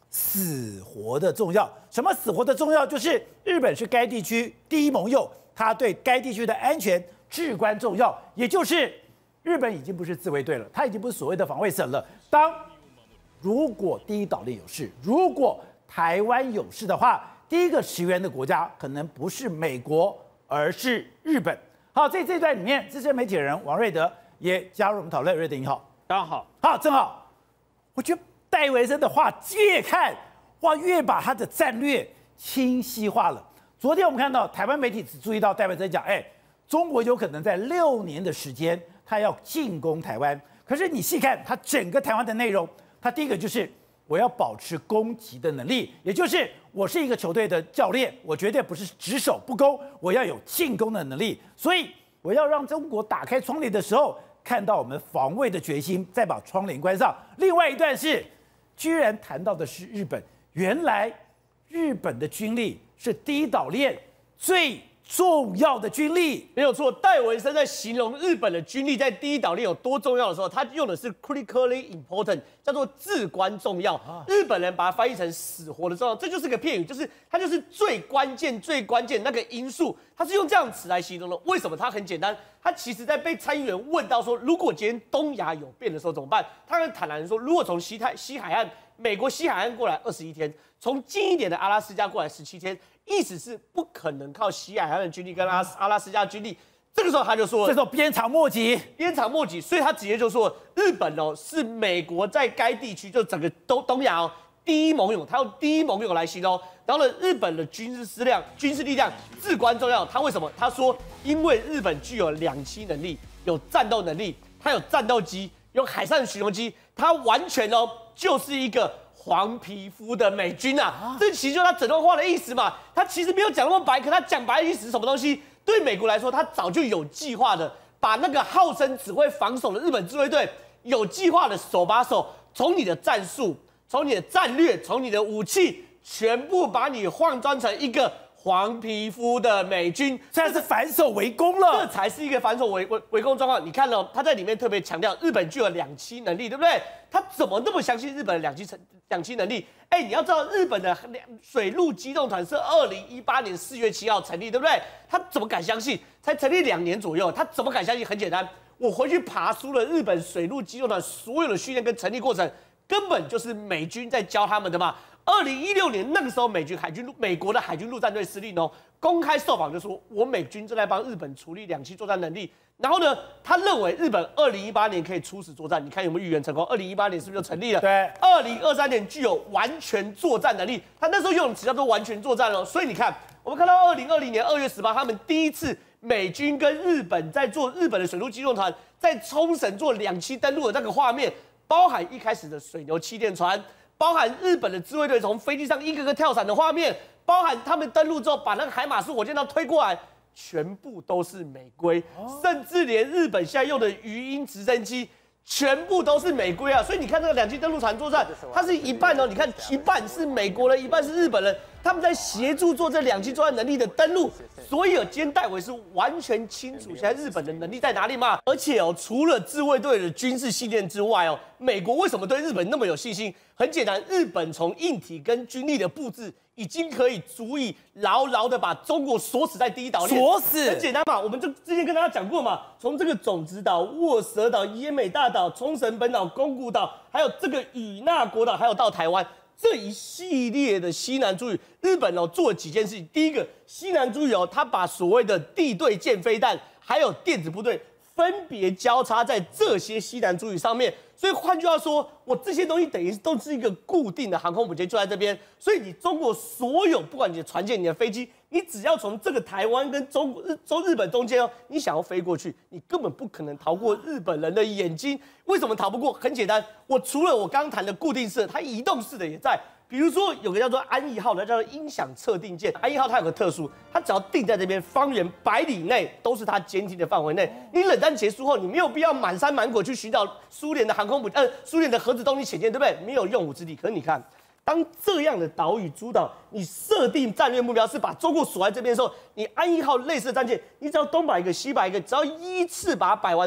死活的重要。什么死活的重要？就是日本是该地区第一盟友，它对该地区的安全至关重要。也就是日本已经不是自卫队了，它已经不是所谓的防卫省了。当如果第一岛链有事，如果台湾有事的话，第一个驰援的国家可能不是美国，而是日本。好，在这段里面，资深媒体人王瑞德也加入我们讨论。瑞德你好， 大家好， 好，正好。我觉得戴维森的话越看哇，越把他的战略清晰化了。昨天我们看到台湾媒体只注意到戴维森讲，哎，中国有可能在六年的时间，他要进攻台湾。可是你细看他整个台湾的内容，他第一个就是我要保持攻击的能力，也就是我是一个球队的教练，我绝对不是只守不攻，我要有进攻的能力。所以我要让中国打开窗帘的时候，看到我们防卫的决心，再把窗帘关上。另外一段是，居然谈到的是日本，原来日本的军力是第一岛链最重要的军力， 没有错。戴维森在形容日本的军力在第一岛链有多重要的时候，他用的是 critically important， 叫做至关重要。啊、日本人把它翻译成死活的重要，这就是个片语，就是它就是最关键、最关键那个因素。他是用这样词来形容的。为什么？它很简单，他其实在被参议员问到说，如果今天东亚有变的时候怎么办？他很坦然说，如果从西太西海岸、美国西海岸过来二十一天，从近一点的阿拉斯加过来十七天。意思是不可能靠西海岸的军力跟阿阿拉斯加军力，这个时候他就说， 这时候鞭长莫及， 鞭长莫及，所以他直接就说，日本哦是美国在该地区就整个东东亚哦第一盟友，他用第一盟友来形容。然后呢，日本的军事质量、军事力量至关重要。他为什么？他说，因为日本具有两栖能力，有战斗能力，它有战斗机，有海上巡逻机，它完全哦就是一个黄皮肤的美军啊，啊这其实就是他整段话的意思嘛。他其实没有讲那么白，可他讲白的意思是什么东西？对美国来说，他早就有计划的把那个号称只会防守的日本自卫队，有计划的手把手从你的战术、从你的战略、从你的武器，全部把你换装成一个黄皮肤的美军， 现在是反手围攻了， 这才是一个反手围围围攻状况。你看哦，他在里面特别强调，日本具有两栖能力，对不对？他怎么那么相信日本的两栖成两栖能力？哎，你要知道，日本的水陆机动团是二零一八年四月七号成立，对不对？他怎么敢相信？才成立两年左右，他怎么敢相信？很简单，我回去爬出了日本水陆机动团所有的训练跟成立过程，根本就是美军在教他们的嘛。二零一六年那个时候，美军海军陆美国的海军陆战队司令哦，公开受访就说，我美军正在帮日本处理两栖作战能力。然后呢，他认为日本二零一八年可以出使作战，你看有没有预言成功？二零一八年是不是就成立了？ 对， 二零二三年具有完全作战能力。他那时候用的词叫做完全作战哦。所以你看，我们看到二零二零年二月十八，他们第一次美军跟日本在做日本的水陆机动团在冲绳做两栖登陆的那个画面，包含一开始的水牛气垫船。包含日本的自卫队从飞机上一个个跳伞的画面，包含他们登陆之后把那个海马斯火箭刀推过来，全部都是美规，哦、甚至连日本现在用的鱼鹰直升机，全部都是美规啊！所以你看这个两栖登陆船作战，它是一半哦，你看一半是美国人，一半是日本人，他们在协助做这两栖作战能力的登陆。所以哦，今天戴维是完全清楚现在日本的能力在哪里嘛？而且哦，除了自卫队的军事信念之外哦，美国为什么对日本那么有信心？很简单，日本从硬体跟军力的布置，已经可以足以牢牢的把中国锁死在第一岛链。 锁死， 很简单嘛，我们就之前跟大家讲过嘛，从这个种子岛、卧蛇岛、奄美大岛、冲绳本岛、宫古岛，还有这个与那国岛，还有到台湾这一系列的西南诸语，日本哦做了几件事情。第一个，西南诸语哦，他把所谓的地对舰飞弹还有电子部队分别交叉在这些西南诸语上面。所以换句话说，我这些东西等于都是一个固定的航空母舰就在这边，所以你中国所有不管你的船舰、你的飞机，你只要从这个台湾跟中国、日、中日本中间哦，你想要飞过去，你根本不可能逃过日本人的眼睛。为什么逃不过？很简单，我除了我刚刚谈的固定式，它移动式的也在。比如说有个叫做安义号的，叫做音响测定舰。安义号它有个特殊，它只要定在这边，方圆百里内都是它监听的范围内。你冷战结束后，你没有必要满山满谷去寻找苏联的航空母呃苏联的核子动力潜舰，对不对？没有用武之地。可是你看，当这样的岛屿诸岛，你设定战略目标是把中国锁在这边的时候，你安义号类似的战舰，你只要东摆一个西摆一个，只要依次把它摆完之后，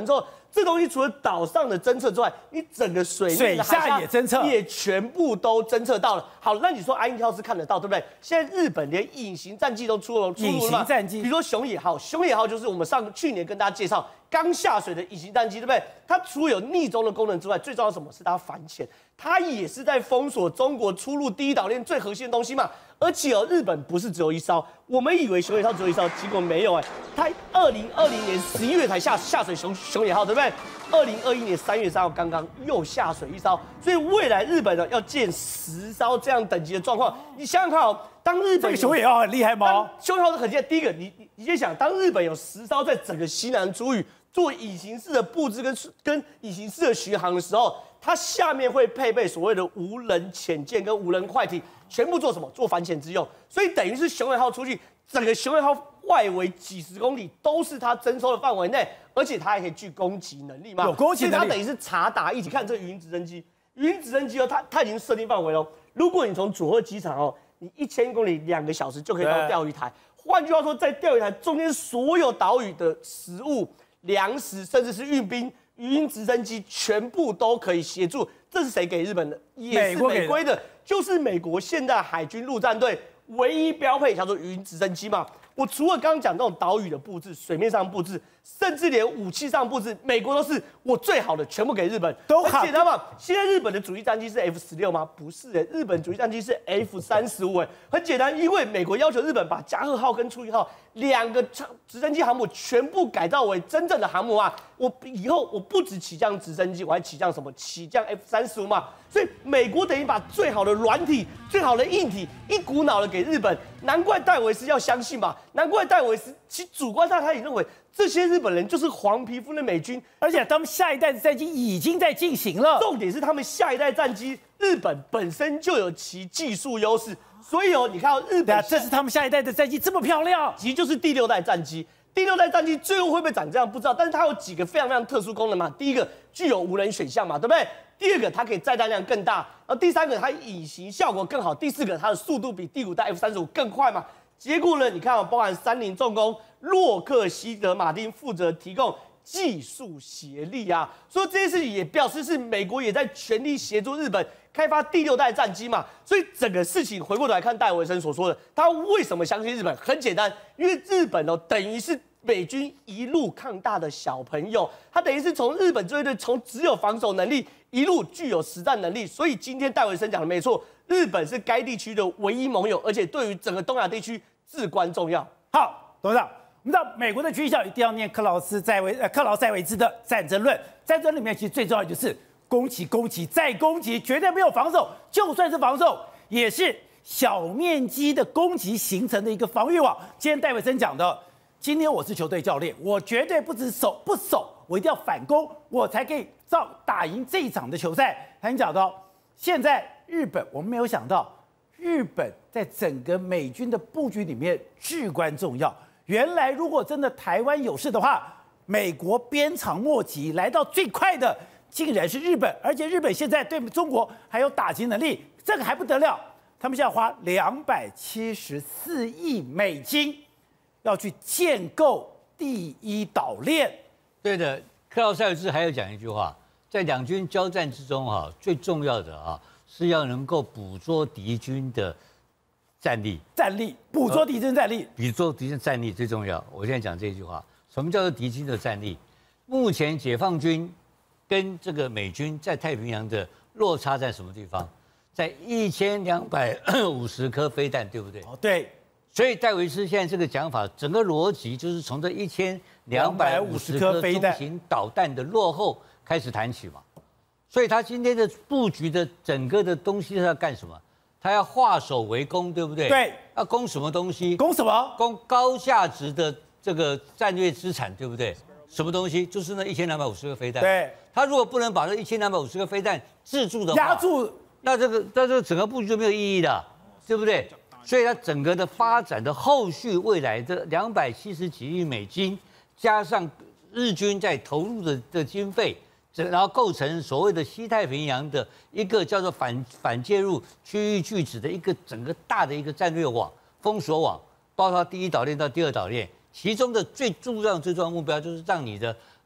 这东西除了岛上的侦测之外，你整个水面的水下也侦测， 也全部都侦测到了。好，那你说阿英跳是看得到，对不对？现在日本连隐形战机都出了，出隐炉了嘛形战机， 比如说熊野号，熊野号就是我们上去年跟大家介绍刚下水的隐形战机，对不对？它除了有逆中的功能之外，最重要的什么是它反潜，它也是在封锁中国出入第一岛链最核心的东西嘛。而且哦，日本不是只有一艘，我们以为熊野号只有一艘，结果没有哎，它二零二零年十一月才下下水熊熊野号，对不对？二零二一年三月三号刚刚又下水一艘，所以未来日本呢要建十艘这样等级的状况，你想想看哦，当日本这个熊野号很厉害吗？ 熊野号是很厉害。第一个，你你你先想，当日本有十艘在整个西南诸域做隐形式的布置跟跟隐形式的巡航的时候，它下面会配备所谓的无人潜舰跟无人快艇，全部做什么？做反潜之用。所以等于是熊野号出去，整个熊野号外围几十公里都是它征收的范围内，而且它还可以具攻击能力嘛？ 有攻击能力， 所以它等于是查打一起。看这个语音直升机，语音直升机哦，它它已经设定范围了。如果你从佐贺机场哦，你一千公里两个小时就可以到钓鱼台。换句话说，在钓鱼台中间所有岛屿的食物、粮食，甚至是运兵，语音直升机全部都可以协助。这是谁给日本的？也是美规的，就是美国现代海军陆战队唯一标配，叫做语音直升机嘛。我除了刚刚讲这种岛屿的布置、水面上布置，甚至连武器上布置，美国都是我最好的，全部给日本。 都好， 很简单嘛。现在日本的主力战机是 F 十六吗？不是哎，日本主力战机是 F 三十五哎。很简单，因为美国要求日本把加贺号跟出云号两个直升机航母全部改造为真正的航母啊。我以后我不止起降直升机，我还起降什么？起降 F 三十五嘛。所以美国等于把最好的软体、最好的硬体一股脑的给日本，难怪戴维斯要相信吧？难怪戴维斯其主观上他也认为这些日本人就是黄皮肤的美军， 而且他们下一代的战机已经在进行了。 重点是他们下一代战机，日本本身就有其技术优势，所以哦，你看到日本， 这是他们下一代的战机这么漂亮， 其实就是第六代战机。第六代战机最后会不会长这样不知道，但是它有几个非常非常特殊功能嘛。第一个具有无人选项嘛，对不对？第二个它可以载弹量更大，然后第三个它隐形效果更好，第四个它的速度比第五代 F 三十五更快嘛。结果呢，你看啊，包含三菱重工、洛克希德马丁负责提供技术协力啊，所以这件事情也表示是美国也在全力协助日本开发第六代战机嘛。所以整个事情回过头来看戴维森所说的，他为什么相信日本？很简单，因为日本哦等于是美军一路抗大的小朋友，他等于是从日本这队从只有防守能力一路具有实战能力。所以今天戴维森讲的没错，日本是该地区的唯一盟友，而且对于整个东亚地区至关重要。 好，董事长，我们知道美国的军校一定要念克劳斯塞维呃克劳塞维兹的《战争论》，战争里面其实最重要的就是攻击、攻击再攻击，绝对没有防守，就算是防守，也是小面积的攻击形成的一个防御网。今天戴维森讲的，今天我是球队教练，我绝对不止守不守，我一定要反攻，我才可以造打赢这一场的球赛。他已经讲到，现在日本我们没有想到，日本在整个美军的布局里面至关重要。原来如果真的台湾有事的话，美国鞭长莫及，来到最快的竟然是日本，而且日本现在对中国还有打击能力，这个还不得了，他们现在花两百七十四亿美金要去建构第一岛链。 对的，克劳塞维兹还有讲一句话，在两军交战之中哈，最重要的啊是要能够捕捉敌军的战力， 战力捕捉敌军战力， 捕捉敌军战力最重要。我现在讲这句话，什么叫做敌军的战力？目前解放军跟这个美军在太平洋的落差在什么地方？在一千两百五十颗飞弹，对不对？ 哦，对。 所以戴维斯现在这个讲法，整个逻辑就是从这一千两百五十颗中型导弹的落后开始谈起嘛。所以他今天的布局的整个的东西是要干什么？他要化守为攻，对不对？ 对。 要攻什么东西？ 攻什么？ 攻高价值的这个战略资产，对不对？什么东西？就是那一千两百五十个飞弹。 对。 他如果不能把这一千两百五十个飞弹制住的话， 压住， 那这个那这个整个布局就没有意义的，对不对？所以它整个的发展的后续未来的两百七十几亿美金，加上日军在投入的的经费，然后构成所谓的西太平洋的一个叫做反反介入区域拒止的一个整个大的一个战略网封锁网，包括第一岛链到第二岛链，其中的最重要最重要的目标就是让你的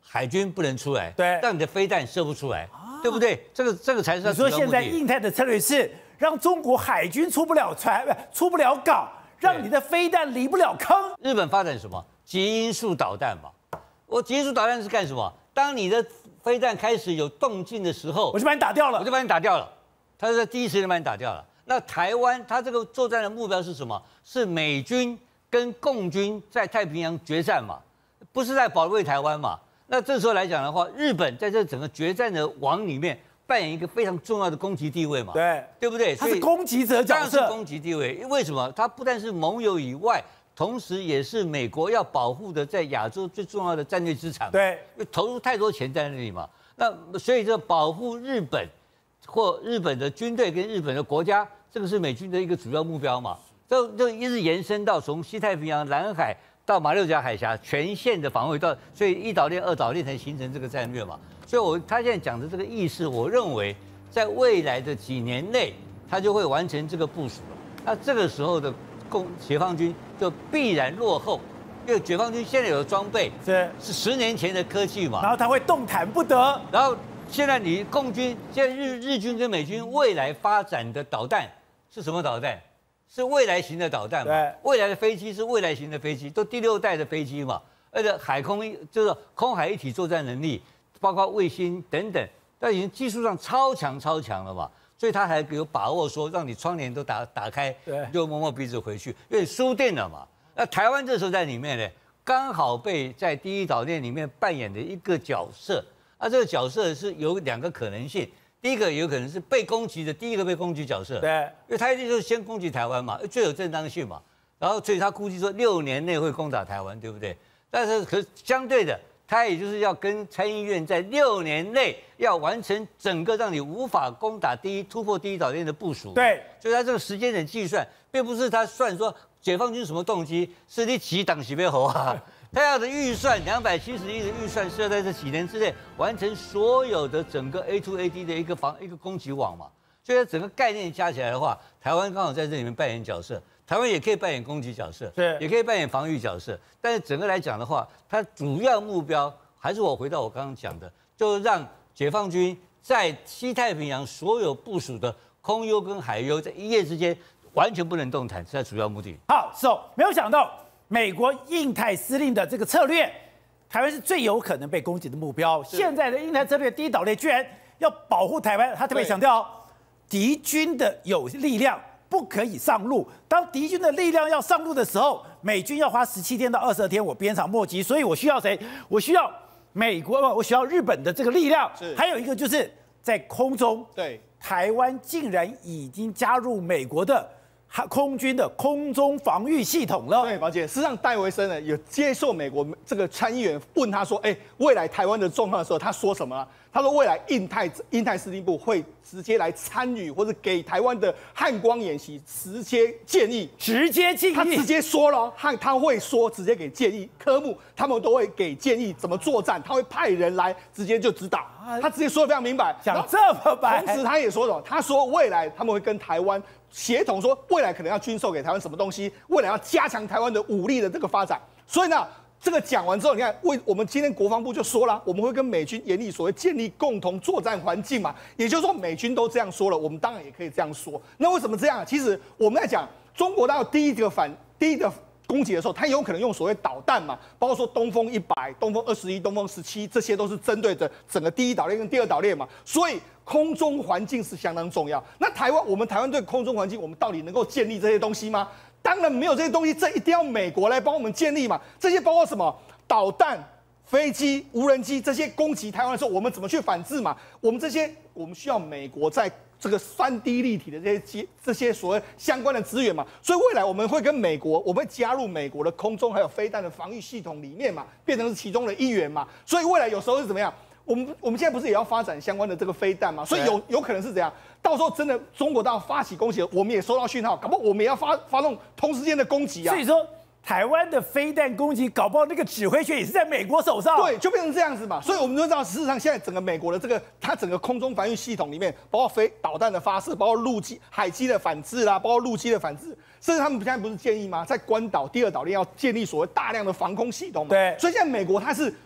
海军不能出来， 对让你的飞弹射不出来，对不对？这个这个才是它你说现在主要目的。 印太的策略是让中国海军出不了船，不出不了港，让你的飞弹离不了坑。 日本发展什么极音速导弹嘛？我极音速导弹是干什么？当你的飞弹开始有动静的时候， 我就把你打掉了， 我就把你打掉了。他是在第一时间把你打掉了。那台湾它这个作战的目标是什么？是美军跟共军在太平洋决战嘛，不是在保卫台湾嘛？那这时候来讲的话，日本在这整个决战的网里面扮演一个非常重要的攻击地位嘛， 对对不对？ 他是攻击者角色， 当然是攻击地位。为什么？他不但是盟友以外，同时也是美国要保护的在亚洲最重要的战略资产。 对， 因为投入太多钱在那里嘛。那所以这保护日本或日本的军队跟日本的国家，这个是美军的一个主要目标嘛。这就一直延伸到从西太平洋、南海到马六甲海峡全线的防卫，到所以一岛链、二岛链才形成这个战略嘛。所以我他现在讲的这个意识，我认为在未来的几年内，他就会完成这个部署了。那这个时候的共解放军就必然落后，因为解放军现在有的装备是是十年前的科技嘛， 然后他会动弹不得。 然后现在你共军，现在日日军跟美军未来发展的导弹是什么导弹？是未来型的导弹嘛？ 对， 未来的飞机是未来型的飞机，都第六代的飞机嘛，而且海空一就是空海一体作战能力，包括卫星等等，那已经技术上超强超强了嘛，所以他还有把握说让你窗帘都打打开， 对， 就摸摸鼻子回去，因为输定了嘛。那台湾这时候在里面呢，刚好被在第一岛链里面扮演的一个角色，那这个角色是有两个可能性。第一个有可能是被攻击的第一个被攻击角色， 对， 因为他一定就是先攻击台湾嘛，最有正当性嘛。然后所以他估计说六年内会攻打台湾，对不对？但是可是相对的，他也就是要跟参议院在六年内要完成整个让你无法攻打第一突破第一岛链的部署。 对， 所以他这个时间点计算，并不是他算说解放军什么动机，是你几党几边侯啊。他要的预算两百七十亿的预算是要在这几年之内完成所有的整个 A to A D 的一个防一个攻击网嘛，所以整个概念加起来的话，台湾刚好在这里面扮演角色，台湾也可以扮演攻击角色， 是也可以扮演防御角色，但是整个来讲的话，它主要目标还是我回到我刚刚讲的，就是让解放军在西太平洋所有部署的空优跟海优在一夜之间完全不能动弹，是它主要目的。 好，so, 没有想到。美国印太司令的这个策略，台湾是最有可能被攻击的目标。现在的印太策略第一岛链居然要保护台湾，他特别强调，敌军的有力量不可以上路。当敌军的力量要上路的时候，美军要花十七天到二十二天，我鞭长莫及。所以我需要谁？我需要美国，我需要日本的这个力量。还有一个就是在空中， 对， 台湾竟然已经加入美国的。空军的空中防御系统了。 对，宝姐，事实上戴维森呢有接受美国这个参议员问他说，哎，未来台湾的状况的时候，他说什么了？他说未来印太印太司令部会直接来参与或者给台湾的汉光演习直接建议， 直接建议， 他直接说了，汉他会说直接给建议，科目他们都会给建议怎么作战，他会派人来直接就指导，他直接说得非常明白， 讲这么白。 同时他也说了，他说未来他们会跟台湾协同，说未来可能要军售给台湾什么东西，未来要加强台湾的武力的这个发展，所以呢。这个讲完之后，你看，为我们今天国防部就说了，我们会跟美军严厉所谓建立共同作战环境嘛，也就是说美军都这样说了，我们当然也可以这样说。那为什么这样？其实我们在讲中国大陆第一个反第一个攻击的时候，它有可能用所谓导弹嘛，包括说东风一百、东风二十一、东风十七，这些都是针对着整个第一岛链跟第二岛链嘛，所以空中环境是相当重要。那台湾，我们台湾对空中环境，我们到底能够建立这些东西吗？当然没有这些东西，这一定要美国来帮我们建立嘛。这些包括什么导弹、飞机、无人机这些攻击台湾的时候，我们怎么去反制嘛？我们这些我们需要美国在这个三 D 立体的这些这些所谓相关的资源嘛。所以未来我们会跟美国，我们会加入美国的空中还有飞弹的防御系统里面嘛，变成是其中的一员嘛。所以未来有时候是怎么样？我们我们现在不是也要发展相关的这个飞弹嘛？所以有有可能是怎样？到时候真的中国大陆发起攻击，我们也收到讯号，搞不好我们也要发发动同时间的攻击啊。 所以说，台湾的飞弹攻击，搞不好那个指挥权也是在美国手上。 对，就变成这样子嘛。所以我们就知道，事实上现在整个美国的这个它整个空中防御系统里面，包括飞导弹的发射，包括陆基、海基的反制啦，包括陆基的反制，甚至他们现在不是建议吗？在关岛第二岛链要建立所谓大量的防空系统嘛。 对。 所以现在美国它是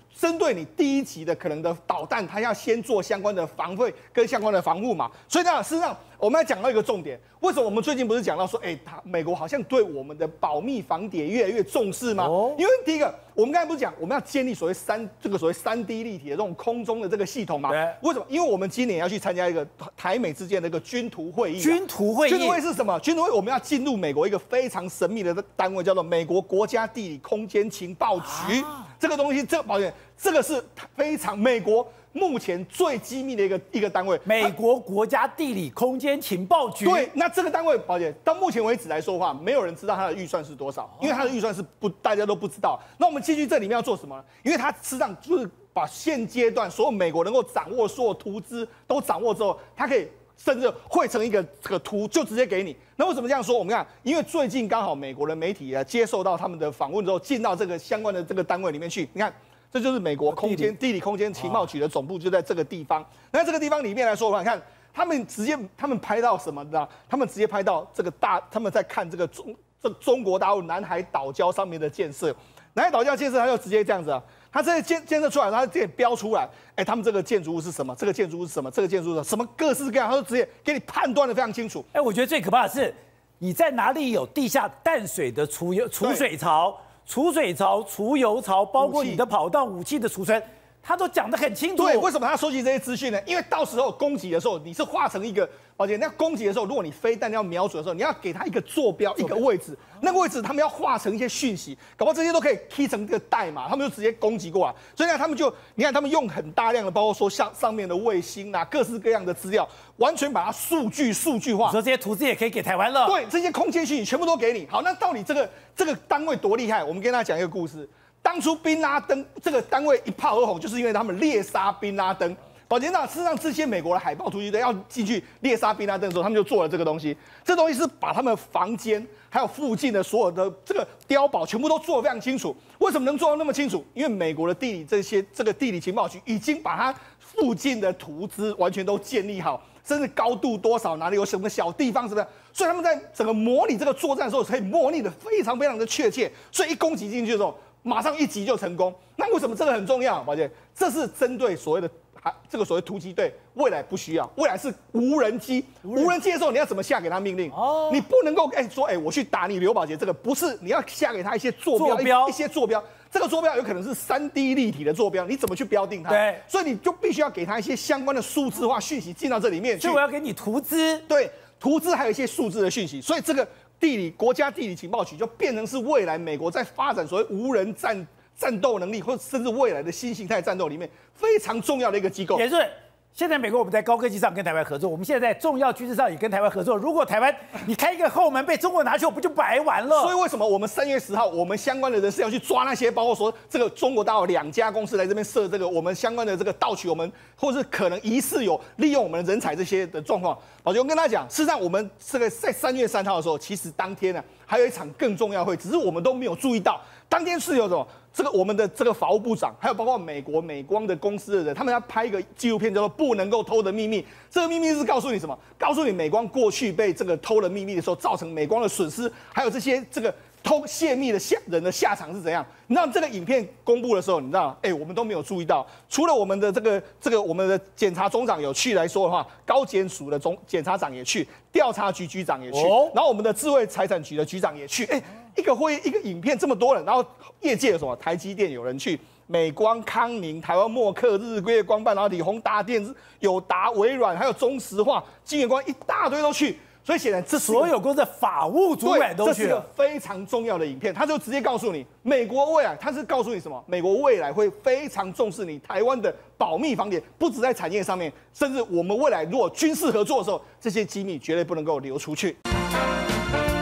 针对你第一级的可能的导弹，它要先做相关的防卫跟相关的防护嘛。所以呢，事实上我们要讲到一个重点，为什么我们最近不是讲到说，哎，他美国好像对我们的保密防谍越来越重视吗？哦，因为第一个，我们刚才不是讲我们要建立所谓三这个所谓三 D 立体的这种空中的这个系统吗？对。为什么？因为我们今年要去参加一个台美之间的一个军图会议。 军图会议。 军图会是什么？军图会我们要进入美国一个非常神秘的单位，叫做美国国家地理空间情报局。啊、这个东西，这个抱歉，这个是非常美国目前最机密的一个一个单位。 美国国家地理空间情报局。 对，那这个单位，抱歉，到目前为止来说的话，没有人知道它的预算是多少，因为它的预算是不大家都不知道。那我们进去这里面要做什么呢？因为它实际上就是把现阶段所有美国能够掌握所有图资都掌握之后，它可以甚至汇成一个这个图，就直接给你。那为什么这样说？我们看，因为最近刚好美国的媒体啊接受到他们的访问之后，进到这个相关的这个单位里面去，你看。这就是美国空间地理空间情报局的总部，就在这个地方。那这个地方里面来说的话，你看他们直接他们拍到什么呢？他们直接拍到这个大，他们在看这个中这中国大陆南海岛礁上面的建设。南海岛礁建设，他就直接这样子啊，他这些建建设出来，他直接标出来，哎，他们这个建筑物是什么？这个建筑物是什么？这个建筑物是什么？各式各样，他就直接给你判断的非常清楚。 哎，我觉得最可怕的是，你在哪里有地下淡水的储油储水槽？储水槽、储油槽，包括你的跑道、武器的储存，他都讲得很清楚。 对，为什么他收集这些资讯呢？因为到时候攻击的时候，你是画成一个，而且那攻击的时候，如果你飞弹要瞄准的时候，你要给他一个坐标、一个位置，那个位置他们要画成一些讯息，搞不好这些都可以 key 成这个代码，他们就直接攻击过来。所以呢，他们就你看，他们用很大量的，包括说像上面的卫星啊，各式各样的资料，完全把它数据数据化。 你说这些图资也可以给台湾了？ 对，这些空间讯息全部都给你。好，那到底这个这个单位多厉害？我们跟大家讲一个故事。当初宾拉登这个单位一炮而红，就是因为他们猎杀宾拉登。保监长事实上，这些美国的海豹突击队要进去猎杀宾拉登的时候，他们就做了这个东西。这东西是把他们房间还有附近的所有的这个碉堡全部都做得非常清楚。为什么能做到那么清楚？因为美国的地理这些这个地理情报局已经把它附近的图资完全都建立好，甚至高度多少，哪里有什么小地方什么的，所以他们在整个模拟这个作战的时候，可以模拟的非常非常的确切。所以一攻击进去的时候，马上一击就成功。那为什么这个很重要？宝姐，这是针对所谓的这个所谓突击队，未来不需要，未来是无人机。无人机的时候，你要怎么下给他命令？哦，你不能够哎、欸、说哎、欸、我去打你刘宝杰，这个不是，你要下给他一些坐标， 坐标一, 一些坐标。这个坐标有可能是三 D 立体的坐标，你怎么去标定它？ 对， 所以你就必须要给他一些相关的数字化讯息进到这里面去。 所以我要给你图资， 对，图资还有一些数字的讯息，所以这个地理国家地理情报局就变成是未来美国在发展所谓无人战战斗能力，或者甚至未来的新形态战斗里面非常重要的一个机构。 也是。现在美国我们在高科技上跟台湾合作，我们现在在重要军事上也跟台湾合作。如果台湾你开一个后门被中国拿去，不就白玩了？ 所以为什么我们三月十号，我们相关的人是要去抓那些，包括说这个中国大陆两家公司来这边设这个我们相关的这个盗取我们，或是可能疑似有利用我们的人才这些的状况。宝杰，我跟大家讲，事实上我们这个在三月三号的时候，其实当天呢、啊、还有一场更重要的会，只是我们都没有注意到。当天是有什么？这个我们的这个法务部长，还有包括美国美光的公司的人，他们要拍一个纪录片，叫做《不能够偷的秘密》。这个秘密是告诉你什么？告诉你美光过去被这个偷了秘密的时候，造成美光的损失，还有这些这个偷泄密的下人的下场是怎样？你知道这个影片公布的时候，你知道，哎、欸，我们都没有注意到。除了我们的这个这个我们的检察总长有去来说的话，高检署的总检察长也去，调查局局长也去，哦、然后我们的智慧财产局的局长也去，哎、欸。一个会议一个影片这么多人，然后业界有什么？台积电有人去，美光、康宁、台湾默克、日月光半导体、宏达电、友达、微软，还有中石化、晶圆光，一大堆都去。所以显然，这所有公司的法务主管都去了。 这是个非常重要的影片，他就直接告诉你，美国未来，他是告诉你什么？美国未来会非常重视你台湾的保密防谍，不止在产业上面，甚至我们未来如果军事合作的时候，这些机密绝对不能够流出去。